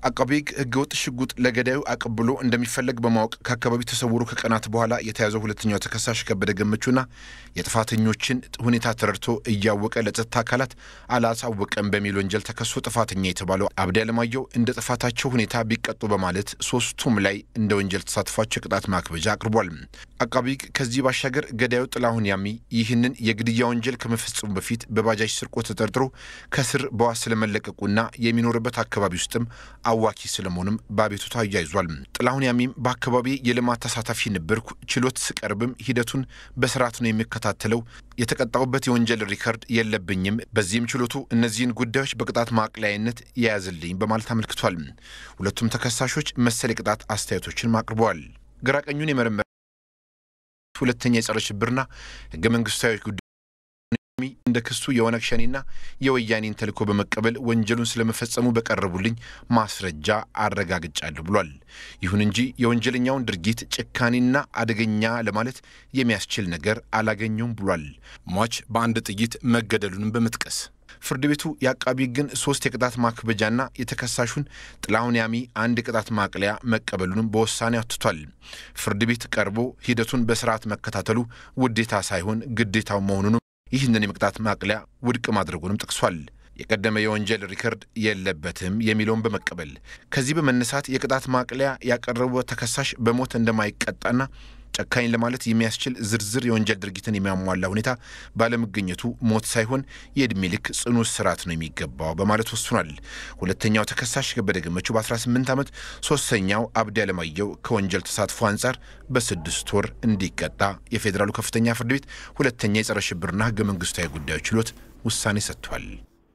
H: አቃቤ ሕግ ህገወጥ ሽጉጥ ለገዳዩ አቀብሎ እንደሚፈለግ በማወቅ ከአካባቢው ተሰውሮ ከቀናት በኋላ የተያዘው ሁለተኛው ተከሳሽ ከበደ ገመቹና የጥፋተኞችን ሁኔታ ተረድቶ እያወቀ ለጸጥታ አካላት አላሳወቀም በሚል ወንጀል ተከሶ ጥፋተኛ የተባለው አብዲ አለማየሁ እንደ ጥፋታቸው ሁኔታ ቢቀጡ በማለት ሶስቱም ላይ እንደ ወንጀል ተሳትፏቸው የቅጣት ማክበጃ አቅርቧል። አቃቤ ሕግ ከዚህ ባሻገር ገዳዩ ጥላሁን ያሚ ይህንን የግድያ ወንጀል ከመፈጸሙ በፊት በባጃጅ ስርቆት ተጠርጥሮ ከስር በዋስ ስለመለቀቁና የሚኖርበት አካባቢ ውስጥም አዋኪ ስለመሆኑም በአቤቱታ አያይዟል። ጥላሁን ያሚም በአካባቢ የልማት ተሳታፊ ነበርኩ፣ ችሎት ስቀርብም ሂደቱን በስርዓት ነው የሚከታተለው፣ የተቀጣውበት የወንጀል ሪከርድ የለብኝም፣ በዚህም ችሎቱ እነዚህን ጉዳዮች በቅጣት ማቅለያነት የያዝልኝ በማለት አመልክቷል። ሁለቱም ተከሳሾች መሰል የቅጣት አስተያየቶችን አቅርበዋል። ግራቀኙን የመረመረ ሁለተኛ የጸረ ሽብርና ህገ መንግስታዊ ጉዳይ እንደ ክሱ የኦነግ ሸኔና የወያኔን ተልዕኮ በመቀበል ወንጀሉን ስለመፈጸሙ በቀረቡልኝ ማስረጃ አረጋግጫለሁ ብሏል። ይሁን እንጂ የወንጀለኛውን ድርጊት ጭካኔና አደገኛ ለማለት የሚያስችል ነገር አላገኘውም ብሏል። ሟች በአንድ ጥይት መገደሉንም በመጥቀስ ፍርድ ቤቱ የአቃቤ ሕግን 3 የቅጣት ማክበጃና የተከሳሹን ጥላሁን ያሚ 1 የቅጣት ማቅለያ መቀበሉንም በውሳኔ አትቷል። ፍርድ ቤት ቀርቦ ሂደቱን በስርዓት መከታተሉ ውዴታ ሳይሆን ግዴታው መሆኑን ይህንን የቅጣት ማቅለያ ውድቅ ማድረጉንም ጠቅሷል። የቀደመ የወንጀል ሪከርድ የለበትም የሚለውን በመቀበል ከዚህ በመነሳት የቅጣት ማቅለያ ያቀረበው ተከሳሽ በሞት እንደማይቀጣና ጨካኝ ለማለት የሚያስችል ዝርዝር የወንጀል ድርጊትን የሚያሟላ ሁኔታ ባለመገኘቱ ሞት ሳይሆን የዕድሜ ልክ ጽኑ እስራት ነው የሚገባው በማለት ወስኗል። ሁለተኛው ተከሳሽ ከበደ ገመቹ በ18 ዓመት፣ ሶስተኛው አብዲ አለማየሁ ከወንጀል ተሳትፎ አንጻር በ6 ወር እንዲቀጣ የፌዴራሉ ከፍተኛ ፍርድ ቤት ሁለተኛ የጸረ ሽብርና ህገ መንግስታዊ ጉዳዮች ችሎት ውሳኔ ሰጥቷል።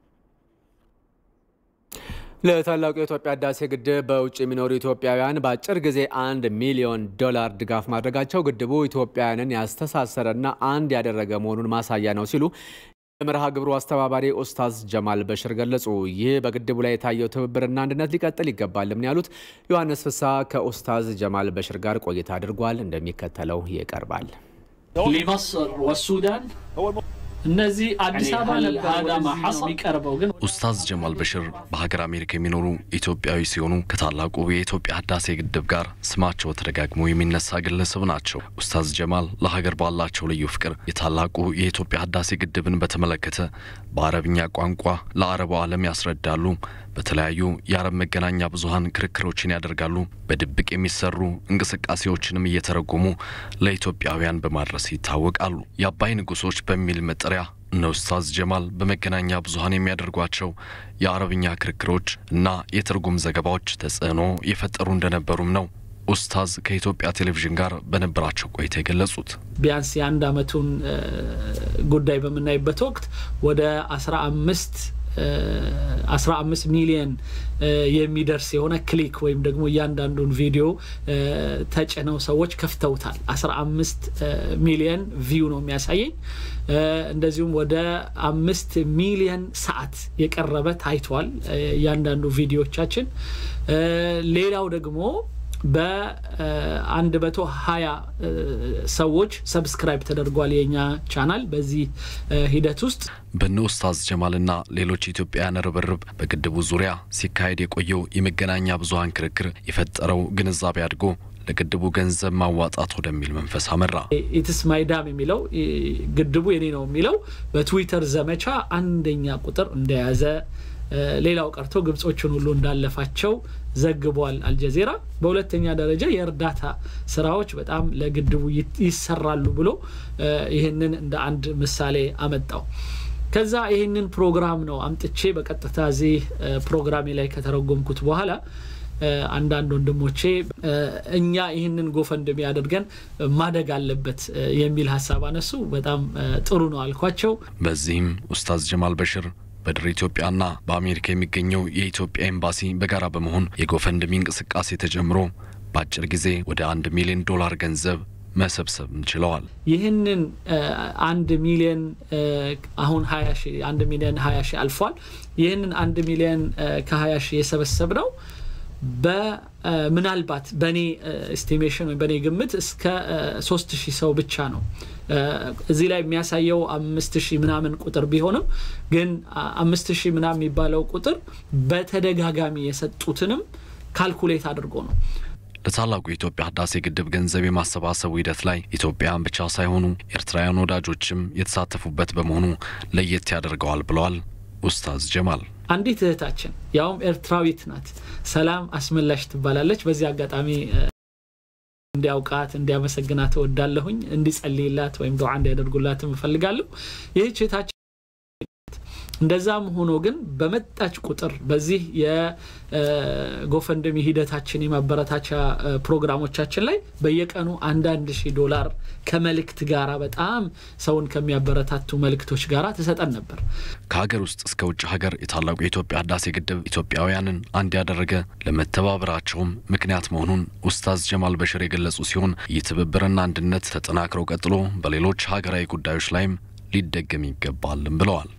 A: ለታላቁ የኢትዮጵያ ህዳሴ ግድብ በውጭ የሚኖሩ ኢትዮጵያውያን በአጭር ጊዜ $1 ሚሊዮን ድጋፍ ማድረጋቸው ግድቡ ኢትዮጵያውያንን ያስተሳሰረና አንድ ያደረገ መሆኑን ማሳያ ነው ሲሉ የመርሃ ግብሩ አስተባባሪ ኡስታዝ ጀማል በሽር ገለጹ። ይህ በግድቡ ላይ የታየው ትብብርና አንድነት ሊቀጥል ይገባልም ያሉት ዮሐንስ ፍስሐ ከኡስታዝ ጀማል በሽር ጋር ቆይታ አድርጓል። እንደሚከተለው ይቀርባል።
G: ለሚስር ወሱዳን እነዚህ አዲስ አበባ ለአዳማ ሐሰብ ይቀርበው ግን
I: ኡስታዝ ጀማል በሽር በሀገር አሜሪካ የሚኖሩ ኢትዮጵያዊ ሲሆኑ ከታላቁ የኢትዮጵያ ህዳሴ ግድብ ጋር ስማቸው ተደጋግሞ የሚነሳ ግለሰብ ናቸው። ኡስታዝ ጀማል ለሀገር ባላቸው ልዩ ፍቅር የታላቁ የኢትዮጵያ ህዳሴ ግድብን በተመለከተ በአረብኛ ቋንቋ ለአረቡ ዓለም ያስረዳሉ። በተለያዩ የአረብ መገናኛ ብዙሃን ክርክሮችን ያደርጋሉ። በድብቅ የሚሰሩ እንቅስቃሴዎችንም እየተረጎሙ ለኢትዮጵያውያን በማድረስ ይታወቃሉ። የአባይ ንጉሶች በሚል መጠሪያ ኡስታዝ ጀማል በመገናኛ ብዙሃን የሚያደርጓቸው የአረብኛ ክርክሮች እና የትርጉም ዘገባዎች ተጽዕኖ የፈጠሩ እንደነበሩም ነው ኡስታዝ ከኢትዮጵያ ቴሌቪዥን ጋር በነበራቸው ቆይታ የገለጹት።
G: ቢያንስ የአንድ አመቱን ጉዳይ በመናይበት ወቅት ወደ 15 ሚሊዮን የሚደርስ የሆነ ክሊክ ወይም ደግሞ ያንዳንዱን ቪዲዮ ተጨነው ሰዎች ከፍተውታል። 15 ሚሊዮን ቪው ነው የሚያሳየኝ። እንደዚሁም ወደ 5 ሚሊዮን ሰዓት የቀረበ ታይቷል ያንዳንዱ ቪዲዮቻችን። ሌላው ደግሞ በ120 ሰዎች ሰብስክራይብ ተደርጓል የኛ ቻናል በዚህ ሂደት ውስጥ።
I: በኡስታዝ ጀማልና ሌሎች ኢትዮጵያውያን ርብርብ በግድቡ ዙሪያ ሲካሄድ የቆየው የመገናኛ ብዙሃን ክርክር የፈጠረው ግንዛቤ አድጎ ለግድቡ ገንዘብ ማዋጣት ወደሚል መንፈስ አመራ።
G: ኢትስ ማይ ዳም የሚለው ግድቡ የኔ ነው የሚለው በትዊተር ዘመቻ አንደኛ ቁጥር እንደያዘ ሌላው ቀርቶ ግብጾችን ሁሉ እንዳለፋቸው ዘግቧል አልጀዚራ። በሁለተኛ ደረጃ የእርዳታ ስራዎች በጣም ለግድቡ ይሰራሉ ብሎ ይሄንን እንደ አንድ ምሳሌ አመጣው። ከዛ ይሄንን ፕሮግራም ነው አምጥቼ በቀጥታ እዚህ ፕሮግራሜ ላይ ከተረጎምኩት በኋላ አንዳንድ ወንድሞቼ እኛ ይሄንን ጎፈንድሚ ያደርገን ማደግ አለበት የሚል ሐሳብ አነሱ። በጣም ጥሩ ነው አልኳቸው።
I: በዚህም ኡስታዝ ጀማል በሽር በድር ኢትዮጵያና በአሜሪካ የሚገኘው የኢትዮጵያ ኤምባሲ በጋራ በመሆን የጎፈንድሚ እንቅስቃሴ ተጀምሮ በአጭር ጊዜ ወደ $1 ሚሊዮን ገንዘብ መሰብሰብ እንችለዋል።
G: ይህንን 1 ሚሊዮን አሁን 1 ሚሊዮን 20 ሺህ አልፏል። ይህንን 1 ሚሊዮን ከ20 ሺህ የሰበሰብ ነው በ ምናልባት በኔ ኤስቲሜሽን ወይ በኔ ግምት እስከ 3000 ሰው ብቻ ነው እዚህ ላይ የሚያሳየው 5000 ምናምን ቁጥር ቢሆንም ግን 5000 ምናምን የሚባለው ቁጥር በተደጋጋሚ የሰጡትንም ካልኩሌት አድርጎ ነው
I: ለታላቁ የኢትዮጵያ ህዳሴ ግድብ ገንዘብ የማሰባሰቡ ሂደት ላይ ኢትዮጵያን ብቻ ሳይሆኑ ኤርትራውያን ወዳጆችም የተሳተፉበት በመሆኑ ለየት ያደርገዋል ብለዋል ኡስታዝ ጀማል።
G: አንዲት እህታችን ያውም ኤርትራዊት ናት ሰላም አስመላሽ ትባላለች በዚህ አጋጣሚ እንዲያውቃት እንዲያመሰግናት ወዳለሁኝ እንዲጸልይላት ወይም ዱዓ እንዲያደርጉላት እንፈልጋለሁ ይህች እህታችን እንደዛም ሆኖ ግን በመጣች ቁጥር በዚህ የጎፈንድሚ ሂደታችን የማበረታቻ ፕሮግራሞቻችን ላይ በየቀኑ $1000 ከመልእክት ጋራ በጣም ሰውን ከሚያበረታቱ መልእክቶች ጋራ ተሰጠን ነበር
I: ከሀገር ውስጥ እስከ ውጭ ሀገር የታላቁ የኢትዮጵያ ህዳሴ ግድብ ኢትዮጵያውያንን አንድ ያደረገ ለመተባበራቸውም ምክንያት መሆኑን ኡስታዝ ጀማል በሽር የገለጹ ሲሆን የትብብርና አንድነት ተጠናክረው ቀጥሎ በሌሎች ሀገራዊ ጉዳዮች ላይም ሊደገም ይገባልም ብለዋል።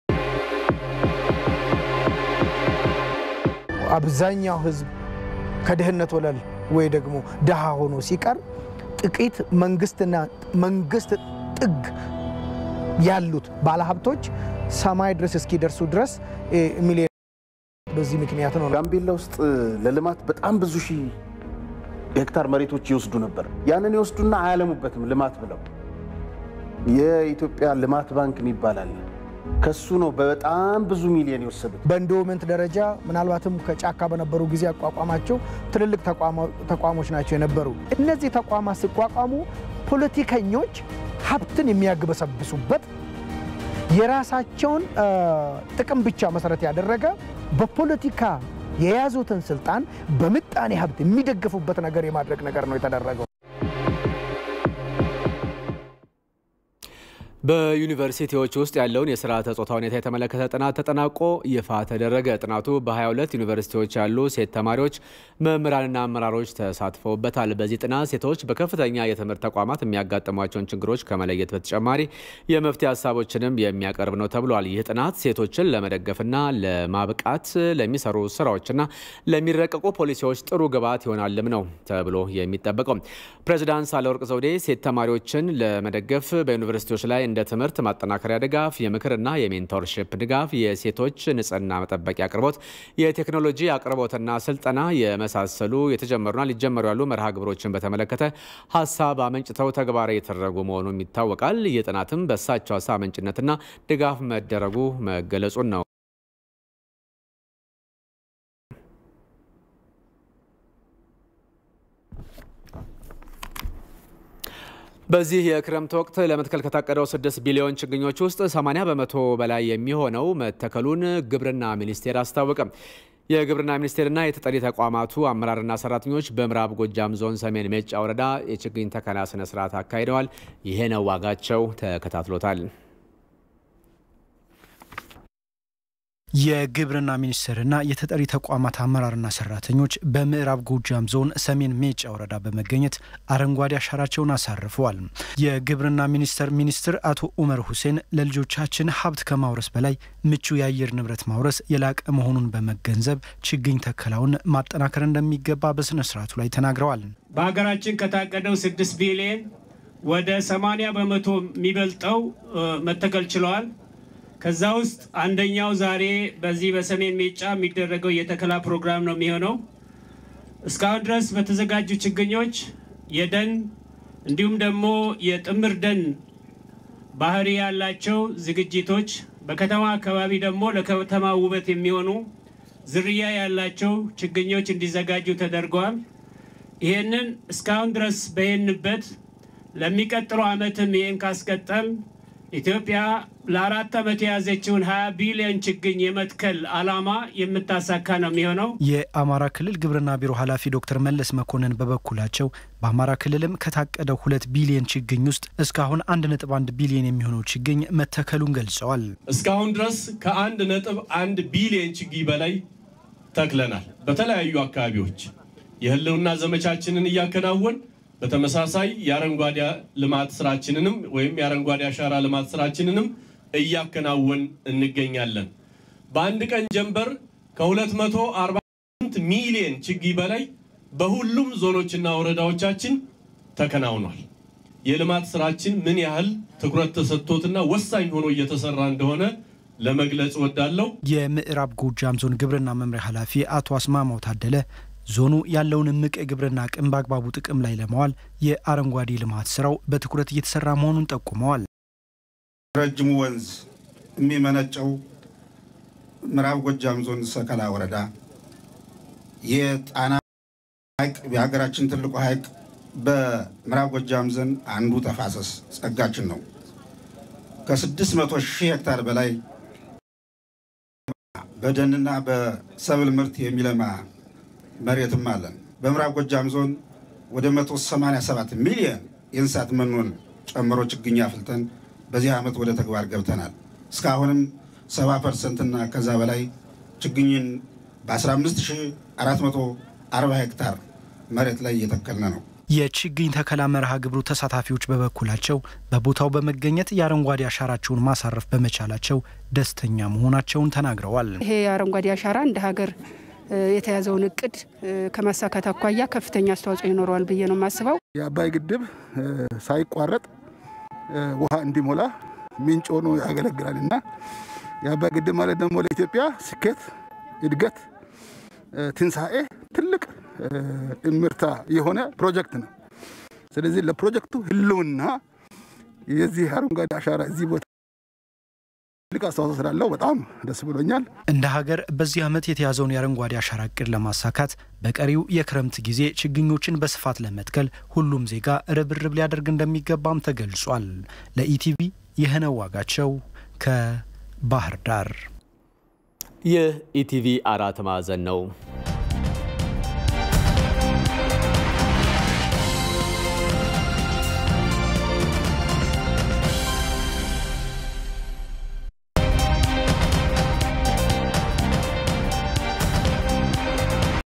J: አብዛኛው ህዝብ ከድህነት ወለል ወይ ደግሞ ደሃ ሆኖ ሲቀር ጥቂት መንግስት ጥግ ያሉት ባለሀብቶች ሰማይ ድረስ እስኪደርሱ ድረስ ሚሊዮን በዚህ ምክንያት ነው
K: ጋምቤላ ውስጥ ለልማት በጣም ብዙ ሺህ ሄክታር መሬቶች ይወስዱ ነበር ያንን ይወስዱና አያለሙበትም ልማት ብለው የኢትዮጵያ ልማት ባንክ የሚባላል ከሱ ነው በጣም ብዙ ሚሊዮን ይወሰዱት
J: በእንዶመንት ደረጃ ምናልባትም ከጫካ በነበሩ ጊዜ አቋቋማቸው ትልልቅ ተቋሞች ናቸው የነበሩ እነዚህ ተቋማት ሲቋቋሙ ፖለቲከኞች ሀብትን የሚያግበሰብሱበት የራሳቸውን ጥቅም ብቻ መሰረት ያደረገ በፖለቲካ የያዙትን ስልጣን በምጣኔ ሀብት የሚደግፉበት ነገር የማድረግ ነገር ነው የተደረገው
A: በዩኒቨርሲቲዎች ውስጥ ያለውን የሥርዓተ ጾታ ሁኔታ የተመለከተ ጥናት ተጠናቆ ይፋ ተደረገ። ጥናቱ በ22 ዩኒቨርሲቲዎች ያሉ ሴት ተማሪዎች፣ መምህራንና አመራሮች ተሳትፈውበታል። በዚህ ጥናት ሴቶች በከፍተኛ የትምህርት ተቋማት የሚያጋጥሟቸውን ችግሮች ከመለየት በተጨማሪ የመፍትሄ ሀሳቦችንም የሚያቀርብ ነው ተብሏል። ይህ ጥናት ሴቶችን ለመደገፍና ለማብቃት ለሚሰሩ ስራዎችና ለሚረቀቁ ፖሊሲዎች ጥሩ ግብዓት ይሆናልም ነው ተብሎ የሚጠበቀው። ፕሬዝዳንት ሳህለወርቅ ዘውዴ ሴት ተማሪዎችን ለመደገፍ በዩኒቨርሲቲዎች ላይ እንደ ትምህርት ማጠናከሪያ ድጋፍ፣ የምክርና የሜንቶርሺፕ ድጋፍ፣ የሴቶች ንጽህና መጠበቂያ አቅርቦት፣ የቴክኖሎጂ አቅርቦትና ስልጠና የመሳሰሉ የተጀመሩና ሊጀመሩ ያሉ መርሃ ግብሮችን በተመለከተ ሀሳብ አመንጭተው ተግባራዊ የተደረጉ መሆኑን ይታወቃል። የጥናትም በእሳቸው ሀሳብ አመንጭነትና ድጋፍ መደረጉ መገለጹን ነው። በዚህ የክረምት ወቅት ለመትከል ከታቀደው 6 ቢሊዮን ችግኞች ውስጥ 80% በላይ የሚሆነው መተከሉን ግብርና ሚኒስቴር አስታወቀ። የግብርና ሚኒስቴርና የተጠሪ ተቋማቱ አመራርና ሰራተኞች በምዕራብ ጎጃም ዞን ሰሜን ሜጫ ወረዳ የችግኝ ተከላ ስነ ስርዓት አካሂደዋል። ይሄ ነው ዋጋቸው ተከታትሎታል።
L: የግብርና ሚኒስቴርና የተጠሪ ተቋማት አመራርና ሰራተኞች በምዕራብ ጎጃም ዞን ሰሜን ሜጫ ወረዳ በመገኘት አረንጓዴ አሻራቸውን አሳርፈዋል። የግብርና ሚኒስትር አቶ ኡመር ሁሴን ለልጆቻችን ሀብት ከማውረስ በላይ ምቹ የአየር ንብረት ማውረስ የላቀ መሆኑን በመገንዘብ ችግኝ ተከላውን ማጠናከር እንደሚገባ በስነ ስርዓቱ ላይ ተናግረዋል።
M: በሀገራችን ከታቀደው 6 ቢሊዮን ወደ 80% የሚበልጠው መተከል ችለዋል። ከዛ ውስጥ አንደኛው ዛሬ በዚህ በሰሜን ሜጫ የሚደረገው የተከላ ፕሮግራም ነው የሚሆነው። እስካሁን ድረስ በተዘጋጁ ችግኞች የደን እንዲሁም ደግሞ የጥምር ደን ባህሪ ያላቸው ዝግጅቶች በከተማ አካባቢ ደግሞ ለከተማ ውበት የሚሆኑ ዝርያ ያላቸው ችግኞች እንዲዘጋጁ ተደርጓል። ይሄንን እስካሁን ድረስ በየንበት ለሚቀጥለው ዓመትም ይሄን ካስቀጠል ኢትዮጵያ ለአራት ዓመት የያዘችውን 20 ቢሊዮን ችግኝ የመትከል ዓላማ የምታሳካ ነው የሚሆነው።
L: የአማራ ክልል ግብርና ቢሮ ኃላፊ ዶክተር መለስ መኮንን በበኩላቸው በአማራ ክልልም ከታቀደው 2 ቢሊዮን ችግኝ ውስጥ እስካሁን 1.1 ቢሊዮን የሚሆነው ችግኝ መተከሉን ገልጸዋል።
N: እስካሁን ድረስ ከ1.1 ቢሊዮን ችግኝ በላይ ተክለናል። በተለያዩ አካባቢዎች የህልውና ዘመቻችንን እያከናወን በተመሳሳይ የአረንጓዴ ልማት ስራችንንም ወይም የአረንጓዴ አሻራ ልማት ስራችንንም እያከናወን እንገኛለን። በአንድ ቀን ጀንበር ከ248 ሚሊዮን ችግኝ በላይ በሁሉም ዞኖችና ወረዳዎቻችን ተከናውኗል። የልማት ስራችን ምን ያህል ትኩረት ተሰጥቶትና ወሳኝ ሆኖ እየተሰራ እንደሆነ ለመግለጽ ወዳለው
L: የምዕራብ ጎጃም ዞን ግብርና መምሪያ ኃላፊ አቶ አስማማው ታደለ ዞኑ ያለውን እምቅ የግብርና አቅም በአግባቡ ጥቅም ላይ ለማዋል የአረንጓዴ ልማት ስራው በትኩረት እየተሰራ መሆኑን ጠቁመዋል።
B: ረጅሙ ወንዝ የሚመነጨው ምዕራብ ጎጃም ዞን ሰከላ ወረዳ የጣና ሐይቅ የሀገራችን ትልቁ ሐይቅ በምዕራብ ጎጃም ዞን አንዱ ተፋሰስ ጸጋችን ነው። ከ600,000 ሄክታር በላይ በደንና በሰብል ምርት የሚለማ መሬትም አለን። በምዕራብ ጎጃም ዞን ወደ 187 ሚሊዮን የእንስሳት መኖን ጨምሮ ችግኝ አፍልተን በዚህ ዓመት ወደ ተግባር ገብተናል። እስካሁንም 70% እና ከዛ በላይ ችግኝን በ15440 ሄክታር መሬት ላይ እየተከልን ነው።
L: የችግኝ ተከላ መርሃ ግብሩ ተሳታፊዎች በበኩላቸው በቦታው በመገኘት የአረንጓዴ አሻራቸውን ማሳረፍ በመቻላቸው ደስተኛ መሆናቸውን ተናግረዋል።
O: ይሄ የአረንጓዴ አሻራ እንደ ሀገር የተያዘውን እቅድ ከማሳካት አኳያ ከፍተኛ አስተዋጽኦ ይኖረዋል ብዬ ነው የማስበው።
P: የአባይ ግድብ ሳይቋረጥ ውሃ እንዲሞላ ምንጭ ሆኖ ያገለግላልና የአባይ ግድብ ማለት ደግሞ ለኢትዮጵያ ስኬት፣ እድገት፣ ትንሳኤ ትልቅ እምርታ የሆነ ፕሮጀክት ነው። ስለዚህ ለፕሮጀክቱ ህልውና የዚህ አረንጓዴ አሻራ እዚህ ቦታ ትልቅ አስተዋጽኦ ስላለው በጣም ደስ ብሎኛል።
L: እንደ ሀገር በዚህ ዓመት የተያዘውን የአረንጓዴ አሻራ እቅድ ለማሳካት በቀሪው የክረምት ጊዜ ችግኞችን በስፋት ለመትከል ሁሉም ዜጋ ርብርብ ሊያደርግ እንደሚገባም ተገልጿል። ለኢቲቪ የህነው ዋጋቸው ከባህር ዳር።
A: ይህ ኢቲቪ 4 ማዕዘን ነው።